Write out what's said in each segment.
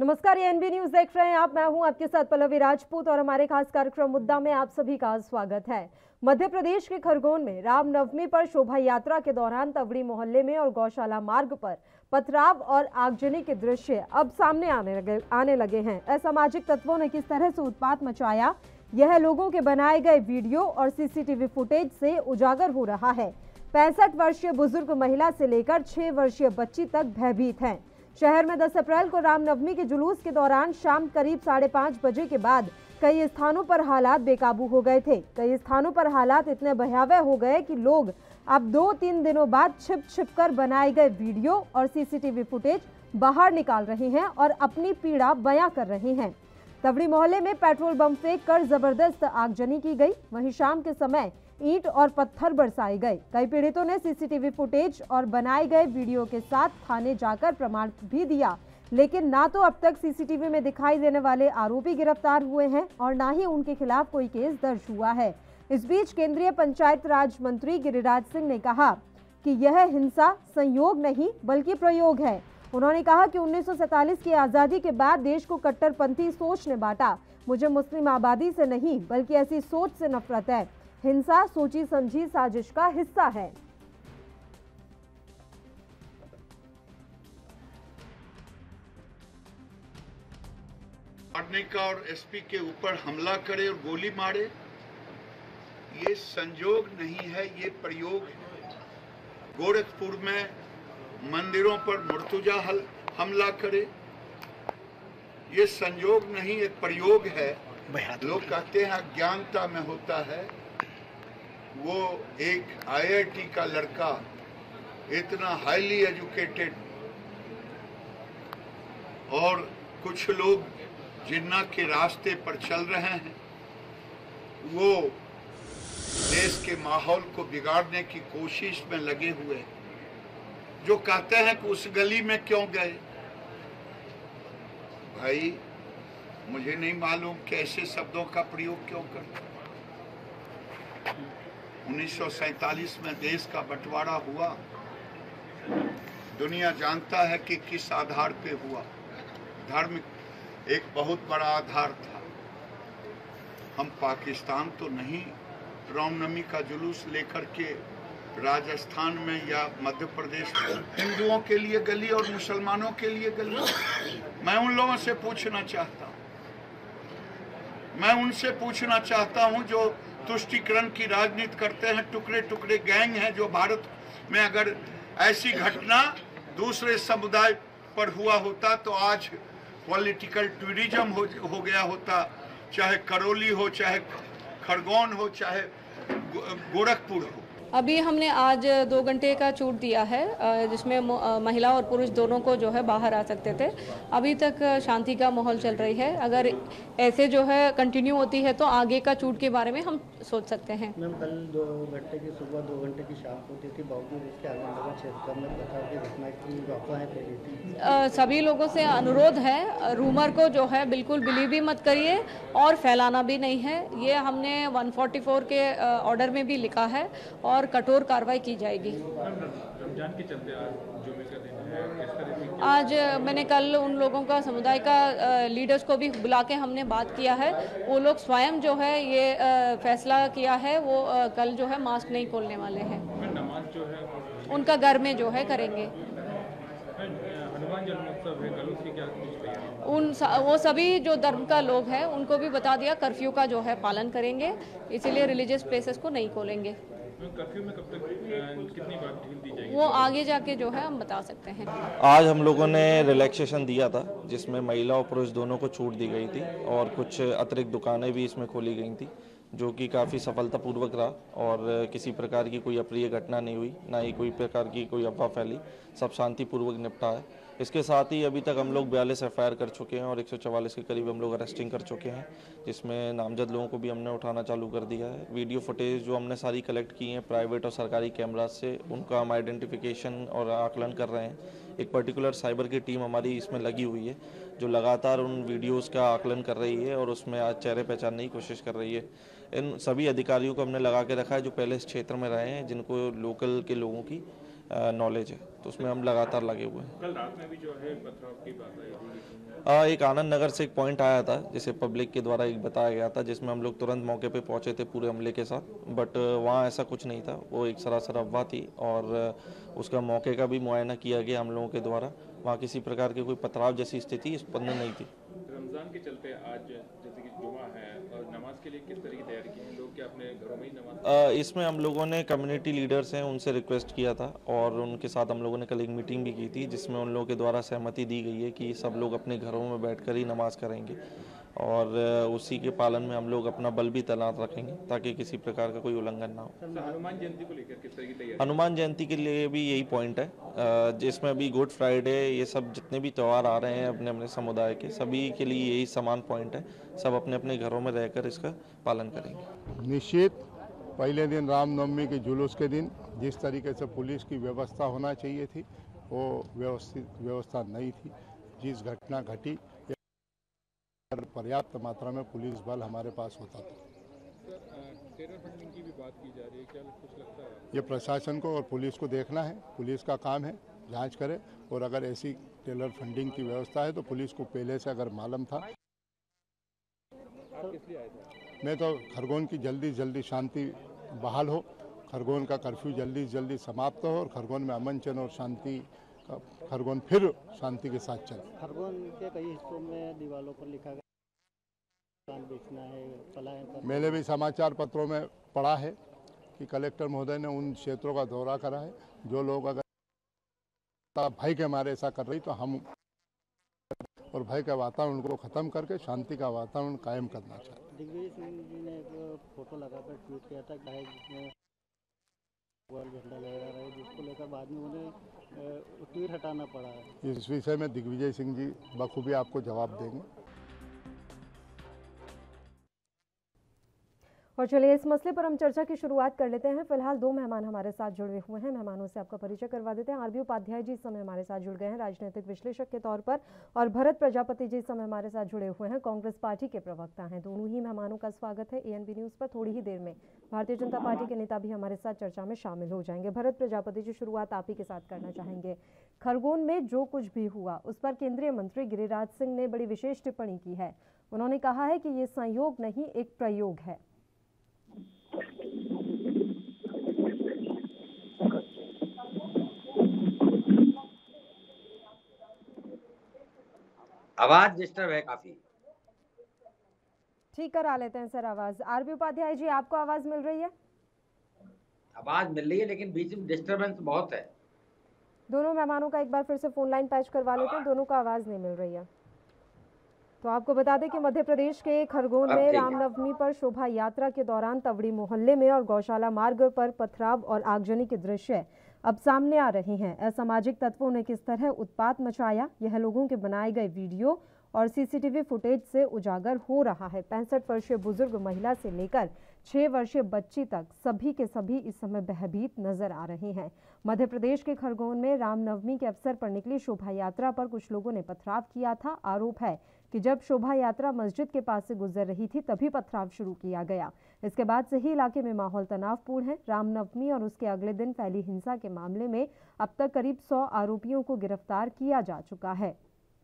नमस्कार, ये NB news देख रहे हैं आप। मैं हूं आपके साथ पल्लवी राजपूत और हमारे खास कार्यक्रम मुद्दा में आप सभी का स्वागत है। मध्य प्रदेश के खरगोन में रामनवमी पर शोभा यात्रा के दौरान तवड़ी मोहल्ले में और गौशाला मार्ग पर पथराव और आगजनी के दृश्य अब सामने आने लगे हैं। असामाजिक तत्वों ने किस तरह से उत्पात मचाया, यह लोगों के बनाए गए वीडियो और सीसीटीवी फुटेज से उजागर हो रहा है। 65 वर्षीय बुजुर्ग महिला से लेकर 6 वर्षीय बच्ची तक भयभीत हैं। शहर में 10 अप्रैल को रामनवमी के जुलूस के दौरान शाम करीब 5:30 बजे के बाद कई स्थानों पर हालात बेकाबू हो गए थे। कई स्थानों पर हालात इतने भयावह हो गए कि लोग अब 2-3 दिनों बाद छिप कर बनाए गए वीडियो और सीसीटीवी फुटेज बाहर निकाल रहे हैं और अपनी पीड़ा बयां कर रहे हैं। तवड़ी मोहल्ले में पेट्रोल बम फेंक कर जबरदस्त आगजनी की गई। वहीं शाम के समय ईंट और पत्थर बरसाए गए। कई पीड़ितों ने सीसीटीवी फुटेज और बनाए गए वीडियो के साथ थाने जाकर प्रमाण भी दिया, लेकिन ना तो अब तक सीसीटीवी में दिखाई देने वाले आरोपी गिरफ्तार हुए हैं और ना ही उनके खिलाफ कोई केस दर्ज हुआ है। इस बीच केंद्रीय पंचायत राज मंत्री गिरिराज सिंह ने कहा कि यह हिंसा संयोग नहीं बल्कि प्रयोग है। उन्होंने कहा कि 1947 की आजादी के बाद देश को कट्टरपंथी सोच ने बांटा। मुझे मुस्लिम आबादी से नहीं बल्कि ऐसी सोच से नफरत है। हिंसा सोची समझी साजिश का हिस्सा है। मारने का और एसपी के ऊपर हमला करे और गोली मारे, ये संयोग नहीं है, ये प्रयोग है। गोरखपुर में मंदिरों पर मुर्तुजा हमला करे, ये संयोग नहीं, ये प्रयोग है। लोग कहते हैं अज्ञानता में होता है। वो एक आईआईटी का लड़का, इतना हाईली एजुकेटेड, और कुछ लोग जिन्ना के रास्ते पर चल रहे हैं, वो देश के माहौल को बिगाड़ने की कोशिश में लगे हुए हैं। जो कहते हैं कि उस गली में क्यों गए, भाई मुझे नहीं मालूम कि ऐसे शब्दों का प्रयोग क्यों करते। 1947 में देश का बंटवारा हुआ, दुनिया जानता है कि किस आधार पे हुआ। धर्म एक बहुत बड़ा आधार था। हम पाकिस्तान तो नहीं रामनवमी का जुलूस लेकर के राजस्थान में या मध्य प्रदेश में हिंदुओं के लिए गली और मुसलमानों के लिए गली। मैं उन लोगों से पूछना चाहता हूँ, मैं उनसे पूछना चाहता हूँ जो तुष्टीकरण की राजनीति करते हैं, टुकड़े टुकड़े गैंग हैं, जो भारत में अगर ऐसी घटना दूसरे समुदाय पर हुआ होता तो आज पॉलिटिकल टूरिज्म हो गया होता, चाहे करौली हो, चाहे खरगोन हो, चाहे गोरखपुर हो। अभी हमने आज 2 घंटे का छूट दिया है, जिसमें महिला और पुरुष दोनों को जो है बाहर आ सकते थे। अभी तक शांति का माहौल चल रही है। अगर ऐसे जो है कंटिन्यू होती है तो आगे का छूट के बारे में हम सोच सकते हैं। मैम, कल 2 घंटे की सुबह, 2 घंटे की शाम होती थी, बावजूद इसके आगमन क्षेत्र में प्रकार की घटनाएं की अफवाहें फैली थी। सभी लोगों से अनुरोध है, रूमर को जो है बिल्कुल बिलीव भी मत करिए और फैलाना भी नहीं है। ये हमने 144 के ऑर्डर में भी लिखा है और कठोर कार्रवाई की जाएगी। रमजान के चलते आज जुमे का दिन है, किस तरह से आज मैंने कल उन लोगों का, समुदाय का लीडर्स को भी बुला के हमने बात किया है। वो लोग स्वयं जो है ये फैसला किया है, वो कल जो है मास्क नहीं खोलने वाले हैं। नमाज जो है उनका घर में जो है करेंगे। हनुमान जन्मोत्सव है कल, उसकी क्या तैयारी? वो सभी जो धर्म का लोग हैं उनको भी बता दिया कर्फ्यू का जो है पालन करेंगे, इसीलिए रिलीजियस प्लेसेस को नहीं खोलेंगे। कर्फ्यू में कब तक कितनी बार ढील दी जाएगी? वो आगे जाके जो है हम बता सकते हैं। आज हम लोगों ने रिलैक्सेशन दिया था, जिसमें महिला और पुरुष दोनों को छूट दी गई थी और कुछ अतिरिक्त दुकानें भी इसमें खोली गई थी, जो कि काफ़ी सफलतापूर्वक रहा और किसी प्रकार की कोई अप्रिय घटना नहीं हुई, ना ही कोई प्रकार की कोई अफवाह फैली। सब शांतिपूर्वक निपटा है। इसके साथ ही अभी तक हम लोग 42 एफआईआर कर चुके हैं और 144 के करीब हम लोग अरेस्टिंग कर चुके हैं, जिसमें नामजद लोगों को भी हमने उठाना चालू कर दिया है। वीडियो फुटेज जो हमने सारी कलेक्ट की हैं प्राइवेट और सरकारी कैमराज से, उनका हम आइडेंटिफिकेशन और आकलन कर रहे हैं। एक पर्टिकुलर साइबर की टीम हमारी इसमें लगी हुई है, जो लगातार उन वीडियोज़ का आकलन कर रही है और उसमें आज चेहरे पहचानने की कोशिश कर रही है। इन सभी अधिकारियों को हमने लगा के रखा है जो पहले इस क्षेत्र में रहे हैं, जिनको लोकल के लोगों की नॉलेज है, तो उसमें हम लगातार लगे हुए हैं। कल रात में भी जो है पथराव की बात आई थी। एक आनंद नगर से एक पॉइंट आया था जिसे पब्लिक के द्वारा एक बताया गया था, जिसमें हम लोग तुरंत मौके पे पहुंचे थे पूरे अमले के साथ, बट वहाँ ऐसा कुछ नहीं था। वो एक सरासर अफवाह थी और उसका मौके का भी मुआयना किया गया हम लोगों के द्वारा। वहाँ किसी प्रकार की कोई पथराव जैसी स्थिति उत्पन्न नहीं थी। रमजान के चलते आज जैसे कि जुमा है और नमाज के लिए किस तरह की तैयारी की है लोग, क्या अपने घरों में ही नमाज? इसमें हम लोगों ने कम्युनिटी लीडर्स हैं उनसे रिक्वेस्ट किया था और उनके साथ हम लोगों ने कल एक मीटिंग भी की थी, जिसमें उन लोगों के द्वारा सहमति दी गई है कि सब लोग अपने घरों में बैठकर ही नमाज करेंगे और उसी के पालन में हम लोग अपना बल भी तैनात रखेंगे ताकि किसी प्रकार का कोई उल्लंघन ना हो। हनुमान जयंती को लेकर किस तरह की तैयारी? हनुमान जयंती के लिए भी यही पॉइंट है, जिसमें अभी गुड फ्राइडे, ये सब जितने भी त्यौहार आ रहे हैं अपने अपने समुदाय के, सभी के लिए यही समान पॉइंट है। सब अपने अपने घरों में रहकर इसका पालन करेंगे। निश्चित पहले दिन रामनवमी के जुलूस के दिन जिस तरीके से पुलिस की व्यवस्था होना चाहिए थी वो व्यवस्था नहीं थी। जिस घटना घटी पर्याप्त मात्रा में पुलिस बल हमारे पास होता था। टेरर फंडिंग की भी बात की जा रही है, क्या कुछ लगता है? ये प्रशासन को और पुलिस को देखना है, पुलिस का काम है जांच करे, और अगर ऐसी टेरर फंडिंग की व्यवस्था है तो पुलिस को पहले से अगर मालूम था। आप किस लिए आए थे? मैं तो खरगोन की जल्दी जल्दी शांति बहाल हो, खरगोन का कर्फ्यू जल्दी जल्दी समाप्त हो और खरगोन में अमन चैन और शांति का खरगोन फिर शांति के साथ चले। खरगोन के कई हिस्सों में दीवारों पर लिखा गया बेचना है, पलायन करना है। मैंने भी समाचार पत्रों में पढ़ा है कि कलेक्टर महोदय ने उन क्षेत्रों का दौरा करा है। जो लोग अगर भय के मारे ऐसा कर रही तो हम और भय का वातावरण को खत्म करके शांति का वातावरण कायम करना चाहते हैं। दिग्विजय सिंह जी ने एक फोटो लगाकर ट्वीट किया था जिसमें वर्ल्ड झंडा लहरा रहा है, जिसको लेकर बाद में उन्हें ट्वीट हटाना पड़ा है। इस विषय में दिग्विजय सिंह जी बखूबी आपको जवाब देंगे। और चलिए इस मसले पर हम चर्चा की शुरुआत कर लेते हैं। फिलहाल दो मेहमान हमारे साथ जुड़े हुए हैं। मेहमानों से आपका परिचय करवा देते हैं। आरबी उपाध्याय जी इस समय हमारे साथ जुड़ गए हैं राजनीतिक विश्लेषक के तौर पर, और भरत प्रजापति जी इस समय हमारे साथ जुड़े हुए हैं, कांग्रेस पार्टी के प्रवक्ता हैं। दोनों ही मेहमानों का स्वागत है एएनबी न्यूज पर। थोड़ी ही देर में भारतीय जनता पार्टी के नेता भी हमारे साथ चर्चा में शामिल हो जाएंगे। भरत प्रजापति जी, शुरुआत आप ही के साथ करना चाहेंगे। खरगोन में जो कुछ भी हुआ उस पर केंद्रीय मंत्री गिरिराज सिंह ने बड़ी विशेष टिप्पणी की है। उन्होंने कहा है कि ये संयोग नहीं, एक प्रयोग है। आवाज डिस्टर्ब है काफी। ठीक करा लेते हैं सर आवाज। आरबी उपाध्याय जी, आपको आवाज मिल रही है? आवाज मिल रही है लेकिन बीच में डिस्टरबेंस बहुत है। दोनों मेहमानों का एक बार फिर से फोन लाइन पैच करवा लेते हैं, दोनों का आवाज नहीं मिल रही है। तो आपको बता दें कि मध्य प्रदेश के खरगोन में रामनवमी पर शोभा यात्रा के दौरान तवड़ी मोहल्ले में और गौशाला मार्ग पर पथराव और आगजनी के दृश्य अब सामने आ रहे हैं। असामाजिक तत्वों ने किस तरह उत्पात मचाया, यह लोगों के बनाए गए वीडियो और सीसीटीवी फुटेज से उजागर हो रहा है। 65 वर्षीय बुजुर्ग महिला से लेकर 6 वर्षीय बच्ची तक सभी के सभी इस समय भयभीत नजर आ रहे हैं। मध्य प्रदेश के खरगोन में रामनवमी के अवसर पर निकली शोभा यात्रा पर कुछ लोगों ने पथराव किया था। आरोप है कि जब शोभा यात्रा मस्जिद के पास से गुजर रही थी तभी पथराव शुरू किया गया। इसके बाद से ही इलाके में माहौल तनावपूर्ण है। रामनवमी और उसके अगले दिन फैली हिंसा के मामले में अब तक करीब 100 आरोपियों को गिरफ्तार किया जा चुका है।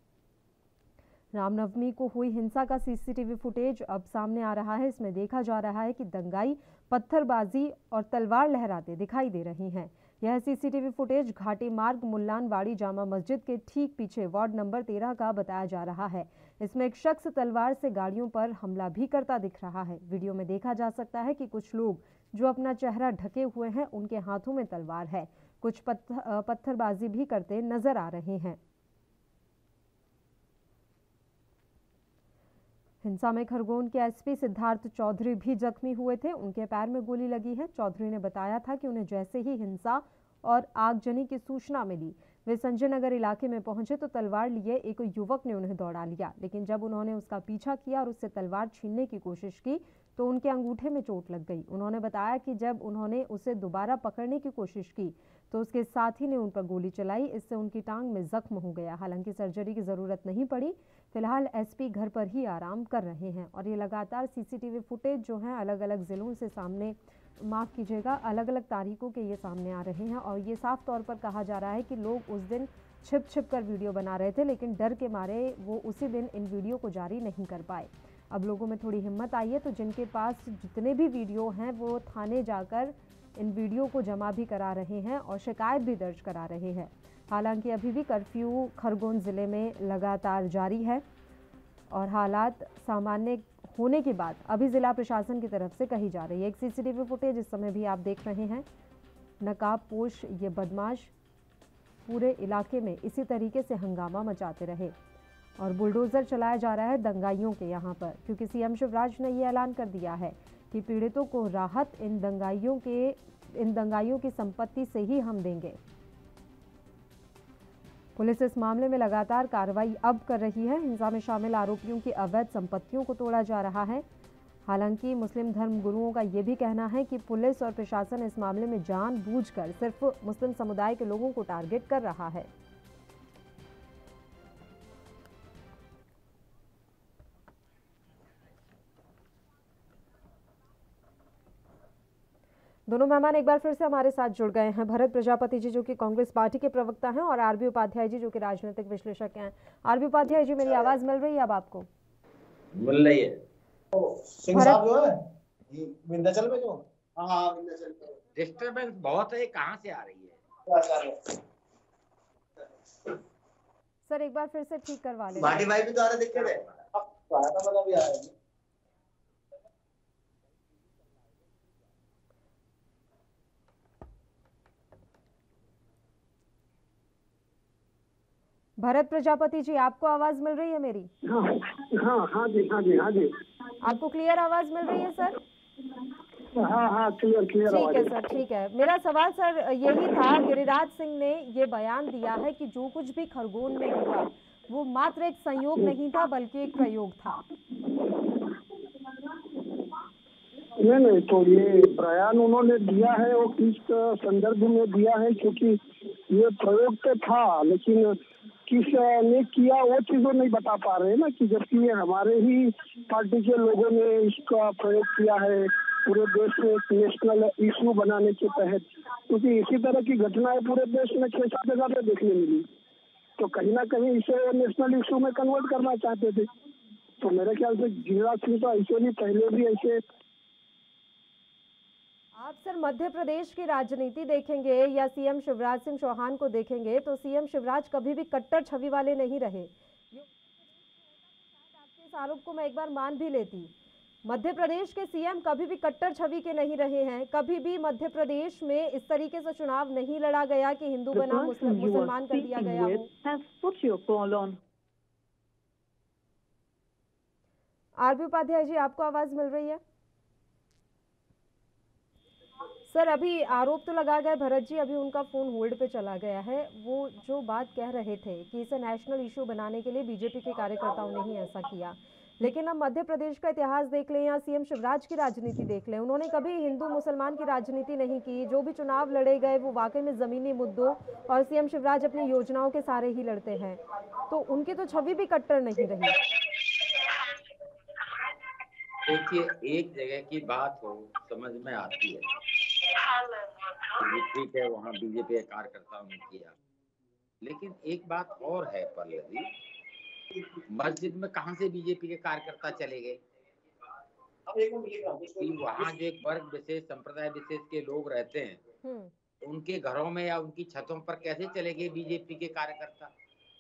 रामनवमी को हुई हिंसा का सीसीटीवी फुटेज अब सामने आ रहा है। इसमें देखा जा रहा है कि दंगाई पत्थरबाजी और तलवार लहराते दिखाई दे रही हैं। यह सीसीटीवी फुटेज घाटी मार्ग मुल्लानवाड़ी जामा मस्जिद के ठीक पीछे वार्ड नंबर 13 का बताया जा रहा है। इसमें एक शख्स तलवार से गाड़ियों पर हमला भी करता दिख रहा है। वीडियो में देखा जा सकता है कि कुछ लोग जो अपना चेहरा ढके हुए हैं उनके हाथों में तलवार है। कुछ पत्थरबाजी भी करते नजर आ रहे हैं। हिंसा में खरगोन के एसपी सिद्धार्थ चौधरी भी जख्मी हुए थे। उनके पैर में गोली लगी है। चौधरी ने बताया था कि उन्हें जैसे ही हिंसा और आगजनी की सूचना मिली वे संजय नगर इलाके में पहुंचे तो तलवार लिए एक युवक ने उन्हें दौड़ा लिया, लेकिन जब उन्होंने उसका पीछा किया और उससे तलवार छीनने की कोशिश की तो उनके अंगूठे में चोट लग गई। उन्होंने बताया कि जब उन्होंने उसे दोबारा पकड़ने की कोशिश की तो उसके साथी ने उन पर गोली चलाई। इससे उनकी टांग में जख्म हो गया। हालांकि सर्जरी की जरूरत नहीं पड़ी। फिलहाल एसपी घर पर ही आराम कर रहे हैं और ये लगातार सीसीटीवी फुटेज जो है अलग अलग जिलों से सामने, माफ़ कीजिएगा, अलग अलग तारीखों के ये सामने आ रहे हैं और ये साफ तौर पर कहा जा रहा है कि लोग उस दिन छिप कर वीडियो बना रहे थे, लेकिन डर के मारे वो उसी दिन इन वीडियो को जारी नहीं कर पाए। अब लोगों में थोड़ी हिम्मत आई है, तो जिनके पास जितने भी वीडियो हैं वो थाने जाकर इन वीडियो को जमा भी करा रहे हैं और शिकायत भी दर्ज करा रहे हैं। हालांकि अभी भी कर्फ्यू खरगोन ज़िले में लगातार जारी है और हालात सामान्य होने के बाद अभी ज़िला प्रशासन की तरफ से कही जा रही है। एक सीसीटीवी फुटेज इस समय भी आप देख रहे हैं। नकाबपोश ये बदमाश पूरे इलाके में इसी तरीके से हंगामा मचाते रहे और बुलडोज़र चलाया जा रहा है दंगाइयों के यहाँ पर, क्योंकि सीएम शिवराज ने ये ऐलान कर दिया है कि पीड़ितों को राहत इन दंगाइयों की संपत्ति से ही हम देंगे। पुलिस इस मामले में लगातार कार्रवाई अब कर रही है। हिंसा में शामिल आरोपियों की अवैध संपत्तियों को तोड़ा जा रहा है। हालांकि मुस्लिम धर्म गुरुओं का ये भी कहना है कि पुलिस और प्रशासन इस मामले में जानबूझकर सिर्फ मुस्लिम समुदाय के लोगों को टारगेट कर रहा है। दोनों मेहमान एक बार फिर से हमारे साथ जुड़ गए हैं। भरत प्रजापति जी जो कि कांग्रेस पार्टी के प्रवक्ता हैं और आरबी उपाध्याय जी जो कि राजनीतिक विश्लेषक हैं। आरबी उपाध्याय जी, मेरी आवाज मिल रही है अब आपको? मिल रही है। सिंह साहब जो है विंध्याचल में जो विंध्याचल डिस्टर्बेंस बहुत है, कहाँ से आ रही है? सर एक बार फिर से ठीक करवा लें। भाटी भाई भी तो आ रहे, दिक्कत है। अब भी आ रहा है। भरत प्रजापति जी, आपको आवाज मिल रही है मेरी? हाँ जी। आपको क्लियर आवाज मिल रही है सर? हाँ क्लियर ठीक है सर, ठीक है। मेरा सवाल सर यही था, गिरिराज सिंह ने ये बयान दिया है कि जो कुछ भी खरगोन में हुआ वो मात्र एक संयोग नहीं था बल्कि एक प्रयोग था। नहीं, तो ये बयान उन्होंने दिया है वो किस संदर्भ में दिया है, क्योंकि ये प्रयोग तो था लेकिन किस ने किया वो चीज वो नहीं बता पा रहे ना, कि जबकि ये हमारे ही पार्टी के लोगों ने इसका प्रयोग किया है पूरे देश में एक नेशनल इशू बनाने के तहत, क्योंकि इसी तरह की घटनाएं पूरे देश में 6-7 जगह पे देखने मिली, तो कहीं ना कहीं इसे नेशनल इशू में कन्वर्ट करना चाहते थे। तो मेरे ख्याल से गिरिराज सिंह तो ऐसे भी पहले भी ऐसे। आप सर मध्य प्रदेश की राजनीति देखेंगे या सीएम शिवराज सिंह चौहान को देखेंगे तो सीएम शिवराज कभी भी कट्टर छवि वाले नहीं रहे। आपके इस आरोप को मैं एक बार मान भी लेती, मध्य प्रदेश के सीएम कभी भी कट्टर छवि के नहीं रहे हैं। कभी भी मध्य प्रदेश में इस तरीके से चुनाव नहीं लड़ा गया कि हिंदू बनाम मुसलमान कर दिया गया हो। आरबी उपाध्याय जी, आपको आवाज मिल रही है? सर अभी आरोप तो लगा गया भरत जी, अभी उनका फोन होल्ड पे चला गया है। वो जो बात कह रहे थे कि इसे नेशनल इशू बनाने के लिए बीजेपी के कार्यकर्ताओं ने ही ऐसा किया, लेकिन अब मध्य प्रदेश का इतिहास देख लें या सीएम शिवराज की राजनीति देख लें, उन्होंने कभी हिंदू मुसलमान की राजनीति नहीं की। जो भी चुनाव लड़े गए वो वाकई में जमीनी मुद्दों और सीएम शिवराज अपनी योजनाओं के सारे ही लड़ते हैं, तो उनकी तो छवि भी कट्टर नहीं रही। देखिए, एक जगह की बात हो समझ में आती है, ठीक है वहाँ बीजेपी के कार्यकर्ताओं ने किया, लेकिन एक बात और है पल्लवी, मस्जिद में कहाँ से बीजेपी के कार्यकर्ता चले गए? वहाँ जो एक वर्ग विशेष संप्रदाय विशेष के लोग रहते हैं उनके घरों में या उनकी छतों पर कैसे चले गए बीजेपी के कार्यकर्ता?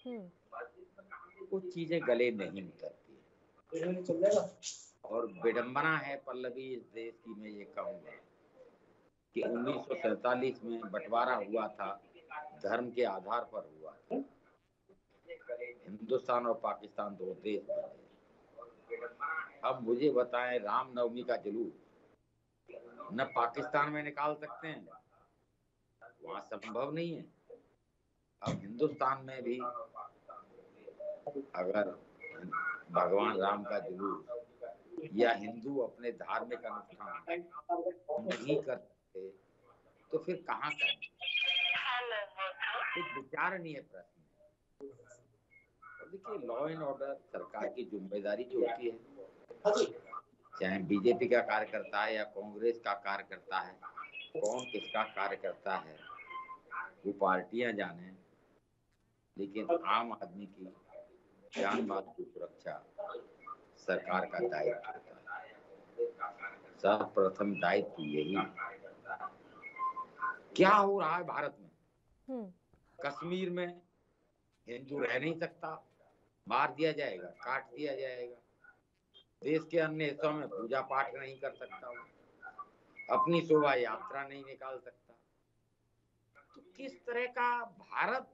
कुछ चीजें गले नहीं उतरती और विडंबना है पल्लवी इस देश की। मैं ये कहूँगा कि 1947 में बंटवारा हुआ था, धर्म के आधार पर हुआ था। हिंदुस्तान और पाकिस्तान दो देश बने। अब मुझे बताएं, रामनवमी का जुलूस न पाकिस्तान में निकाल सकते हैं, वहाँ संभव नहीं है। अब हिंदुस्तान में भी अगर भगवान राम का जुलूस या हिंदू अपने धार्मिक अनुष्ठान नहीं करते तो फिर कहाँ करें? एक विचारणीय प्रश्न है। और देखिए, लॉ एंड ऑर्डर सरकार की जिम्मेदारी जो होती है, चाहे बीजेपी का कार्यकर्ता है या कांग्रेस का कार्यकर्ता है, कौन किसका कार्यकर्ता है वो पार्टियां जाने, लेकिन आम आदमी की जान माल की सुरक्षा सरकार का दायित्व होता है। सर्वप्रथम दायित्व यही है। क्या हो रहा है भारत में? कश्मीर में हिंदू रह नहीं सकता, मार दिया जाएगा, काट दिया जाएगा। देश के अन्य हिस्सों में पूजा पाठ नहीं कर सकता, अपनी शोभा यात्रा नहीं निकाल सकता। तो किस तरह का भारत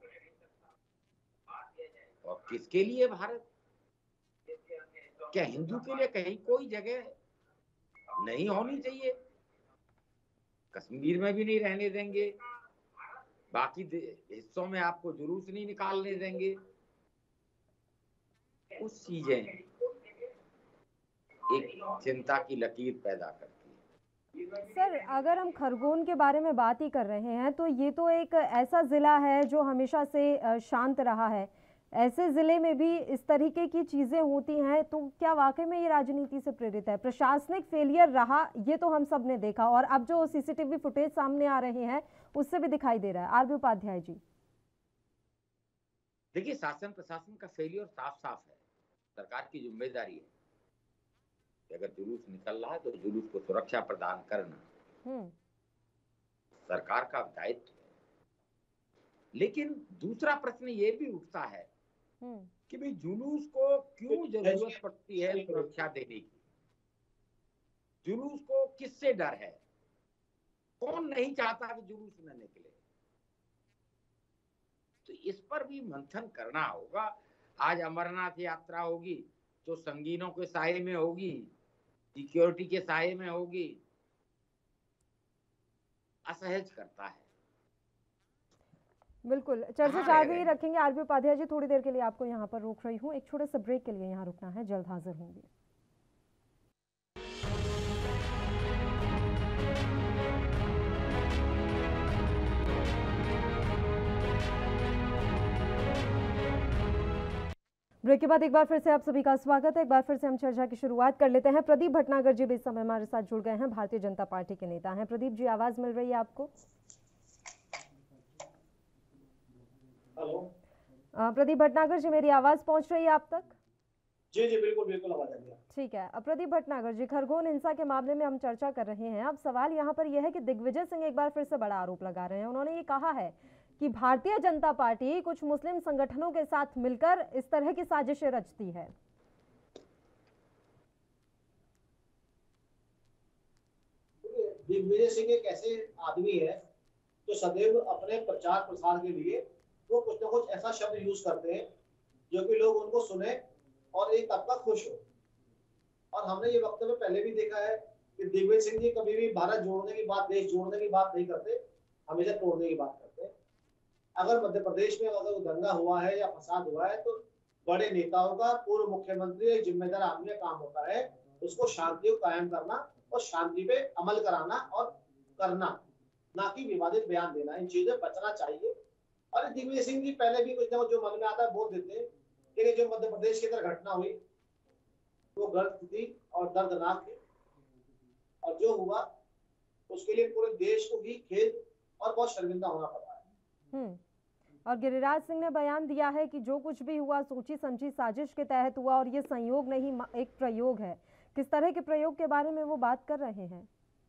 और किसके लिए भारत? क्या हिंदू के लिए कहीं कोई जगह नहीं होनी चाहिए? कश्मीर में भी नहीं रहने देंगे, बाकी हिस्सों में आपको जुलूस नहीं निकालने देंगे। कुछ चीजें एक चिंता की लकीर पैदा करती है। सर, अगर हम खरगोन के बारे में बात ही कर रहे हैं तो ये तो एक ऐसा ज़िला है जो हमेशा से शांत रहा है। ऐसे ज़िले में भी इस तरीके की चीज़ें होती हैं तो क्या वाकई में ये राजनीति से प्रेरित है? प्रशासनिक फेलियर रहा, ये तो हम सब ने देखा, और अब जो सीसीटीवी फुटेज सामने आ रहे हैं उससे भी दिखाई दे रहा है। आरबी उपाध्याय जी, देखिए, शासन प्रशासन का फेलियर साफ साफ है। सरकार की जिम्मेदारी है कि अगर जुलूस निकल रहा है तो जुलूस को सुरक्षा प्रदान करना सरकार का दायित्व है। लेकिन दूसरा प्रश्न ये भी उठता है कि भाई जुलूस को क्यों जरूरत पड़ती है सुरक्षा देने की? जुलूस को किससे डर है? कौन नहीं चाहता कि जुलूस न निकले? तो इस पर भी मंथन करना होगा। आज अमरनाथ यात्रा होगी तो संगीनों के साये में होगी, सिक्योरिटी के साये में होगी, असहज करता है। बिल्कुल चर्चा जारी रखेंगे। आरबी उपाध्याय जी, थोड़ी देर के लिए आपको यहाँ पर रोक रही हूँ, एक छोटे से ब्रेक के लिए यहाँ रुकना है, जल्द हाजिर होंगे। ब्रेक के बाद एक बार फिर से आप सभी का स्वागत है। एक बार फिर से हम चर्चा की शुरुआत कर लेते हैं। प्रदीप भटनागर जी भी इस समय हमारे साथ जुड़ गए हैं, भारतीय जनता पार्टी के नेता हैं। प्रदीप जी, आवाज मिल रही है आपको? हेलो प्रदीप भटनागर जी, मेरी आवाज पहुंच रही है आप तक? जी जी बिल्कुल बिल्कुल आवाज आ रही है। ठीक है। प्रदीप भटनागर जी, खरगोन हिंसा के मामले में हम चर्चा कर रहे हैं। अब सवाल यहाँ पर यह है कि दिग्विजय सिंह एक बार फिर से बड़ा आरोप लगा रहे हैं। उन्होंने ये कहा है कि भारतीय जनता पार्टी कुछ मुस्लिम संगठनों के साथ मिलकर इस तरह की साजिशें रचती है। दिग्विजय सिंह एक ऐसे आदमी है जो सदैव अपने प्रचार प्रसार के लिए वो कुछ ना कुछ ऐसा शब्द यूज करते हैं जो कि लोग उनको सुने और एक तबका खुश हो। और हमने ये वक्तव्य पहले भी देखा है कि दिग्विजय सिंह जी कभी भी भारत जोड़ने की बात, देश जोड़ने की बात नहीं करते, हमेशा तोड़ने की बात करते हैं। अगर मध्य प्रदेश में अगर दंगा हुआ है या फसाद हुआ है तो बड़े नेताओं का, पूर्व मुख्यमंत्री, एक जिम्मेदार आदमी का काम होता है उसको शांति को कायम करना और शांति पे अमल कराना और करना, ना कि विवादित बयान देना। इन चीजों बचना चाहिए। और दिग्विजय सिंह जी पहले भी कुछ ना कुछ जो मन में आता है बोल देते हैं, लेकिन जो मध्य प्रदेश की अंदर घटना हुई वो गलत थी और दर्दनाक थी, और जो हुआ उसके लिए पूरे देश को भी खेद और बहुत शर्मिंदा होना पड़ा है। और गिरिराज सिंह ने बयान दिया है कि जो कुछ भी हुआ सोची समझी साजिश के तहत हुआ और ये संयोग नहीं, एक प्रयोग है। किस तरह के प्रयोग के बारे में वो बात कर रहे हैं?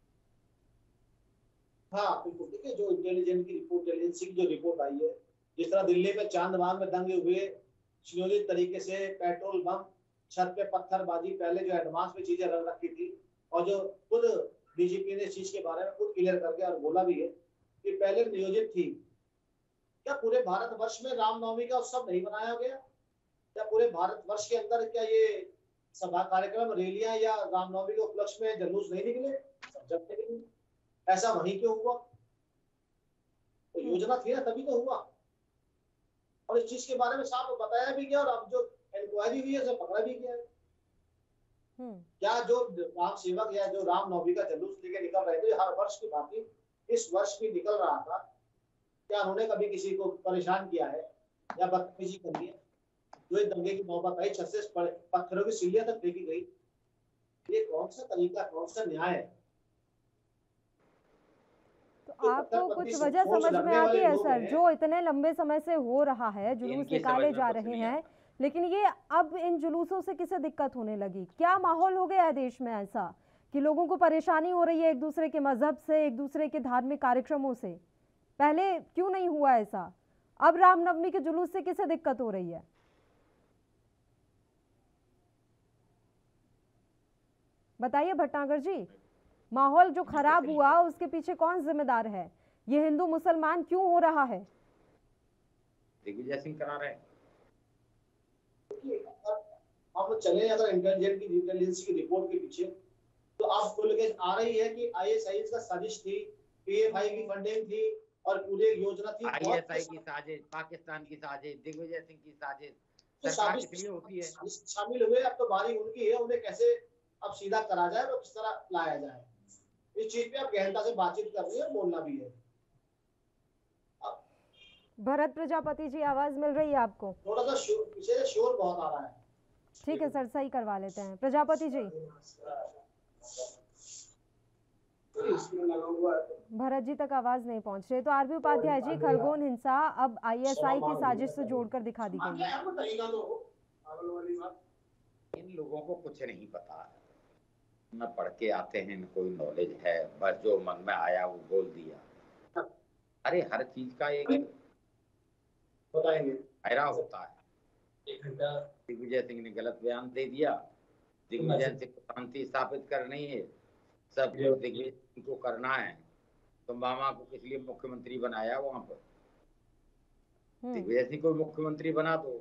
हाँ बिल्कुल, देखिए जो इंटेलिजेंस की रिपोर्ट, इंटेलिजेंस की जो रिपोर्ट आई है, जिस तरह दिल्ली में चांदबाग में दंगे हुए, सुनियोजित तरीके से पेट्रोल बम, छत पे पत्थरबाजी, पहले जो एडवांस में चीजें रख रखी थी, और जो खुद डीजीपी ने इस चीज के बारे में खुद क्लियर करके और बोला भी है कि पहले नियोजित थी। क्या पूरे भारतवर्ष में रामनवमी का उत्सव नहीं मनाया गया? क्या पूरे भारतवर्ष के अंदर क्या ये सभा कार्यक्रम, रैलियां या रामनवमी के उपलक्ष्य में जुलूस नहीं निकले? सब जब निकले। ऐसा वहीं क्यों हुआ? तो योजना थी ना, तभी तो हुआ। और इस चीज के बारे में साफ बताया भी गया और अब जो इंक्वायरी हुई है उसे पकड़ा भी गया है। क्या जो राम सेवक या जो रामनवमी का जुलूस लेके निकल रहे थे, हर वर्ष की भांति इस वर्ष भी निकल रहा था, क्या उन्होंने कभी किसी को परेशान किया है या बदतमीजी करी है? जो इस दंगे की नौबत आई, 6 से पत्थरों की सीढ़ियां तक फेंकी गई, ये कौन सा तरीका, कौन सा न्याय है? तो आपको कुछ वजह समझ में आती है सर, जो इतने लंबे समय से हो रहा है, जुलूस निकाले जा रहे हैं, लेकिन ये अब इन जुलूसों से किसे दिक्कत होने लगी? क्या माहौल हो गया है देश में ऐसा कि लोगों को परेशानी हो रही है एक दूसरे के मजहब से, एक दूसरे के धार्मिक कार्यक्रमों से? पहले क्यों नहीं हुआ ऐसा? अब रामनवमी के जुलूस से किसे दिक्कत हो रही है? बताइए भटनागर जी, माहौल जो खराब हुआ उसके पीछे कौन जिम्मेदार है? ये हिंदू मुसलमान क्यों हो रहा है? दिग्विजय सिंह करा रहे हैं। हम चले अगर इंटेलिजेंस की रिपोर्ट के पीछे, तो आप खुल के आ रही है कि आईएसआईएस का साजिश थी, पीएफआई की फंडिंग थी और पूरी योजना थी। आईएसआई की साजिश, पाकिस्तान की साजिश, दिग्विजय सिंह की साजिश, सरकार इसलिए होती है। शामिल हुए, अब तो बारी उनकी है, उन्हें कैसे अब सीधा करा जाए और किस तरह लाया जाए, इस चीज पे आप गहनता से बातचीत कर रही है, बोलना भी है। भरत प्रजापति जी, आवाज मिल रही है आपको? थोड़ा सा पीछे से शोर बहुत आ रहा है। ठीक है सर, सही करवा लेते हैं। प्रजापति जी, भरत जी तक आवाज नहीं पहुंच रही। तो आरबी उपाध्याय जी, खरगोन हिंसा अब आईएसआई की साजिश से जोड़कर दिखा दी गई है। इन लोगों को कुछ नहीं पता है, न पढ़ के आते हैं, न कोई नॉलेज है, बस जो मन में आया वो बोल दिया। अरे हर चीज का एक दायरा होता है। दिग्विजय सिंह ने गलत बयान दे दिया, दिग्विजय सिंह को शांति स्थापित करनी है, सब कुछ दिग्विजय सिंह को करना है। तो मामा को किस लिए मुख्यमंत्री बनाया वहां पर? दिग्विजय सिंह को मुख्यमंत्री बना दो।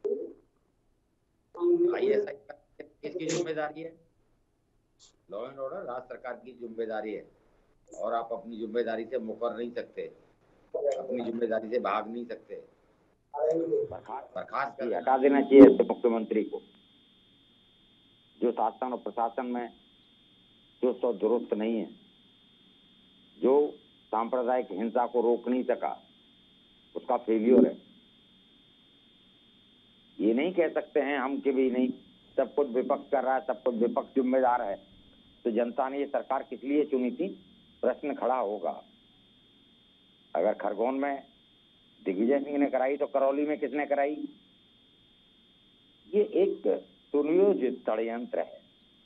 आईएसआई किसकी जिम्मेदारी है? लॉ एंड ऑर्डर राज्य सरकार की जिम्मेदारी है, और आप अपनी जिम्मेदारी से मुकर नहीं सकते, अपनी जिम्मेदारी से भाग नहीं सकते। बर्खास्त हटा देना चाहिए ऐसे मुख्यमंत्री को, जो शासन और प्रशासन में जो सो दुरुस्त नहीं है, जो सांप्रदायिक हिंसा को रोक नहीं सका, उसका फेलियर है। ये नहीं कह सकते हैं हम कि भी नहीं, सब कुछ विपक्ष कर रहा है, सब कुछ विपक्ष जिम्मेदार है। तो जनता ने ये सरकार किस लिए चुनी थी? प्रश्न खड़ा होगा। अगर खरगोन में दिग्विजय सिंह ने कराई तो करौली में किसने कराई? ये एक सुनियोजित षड्यंत्र है।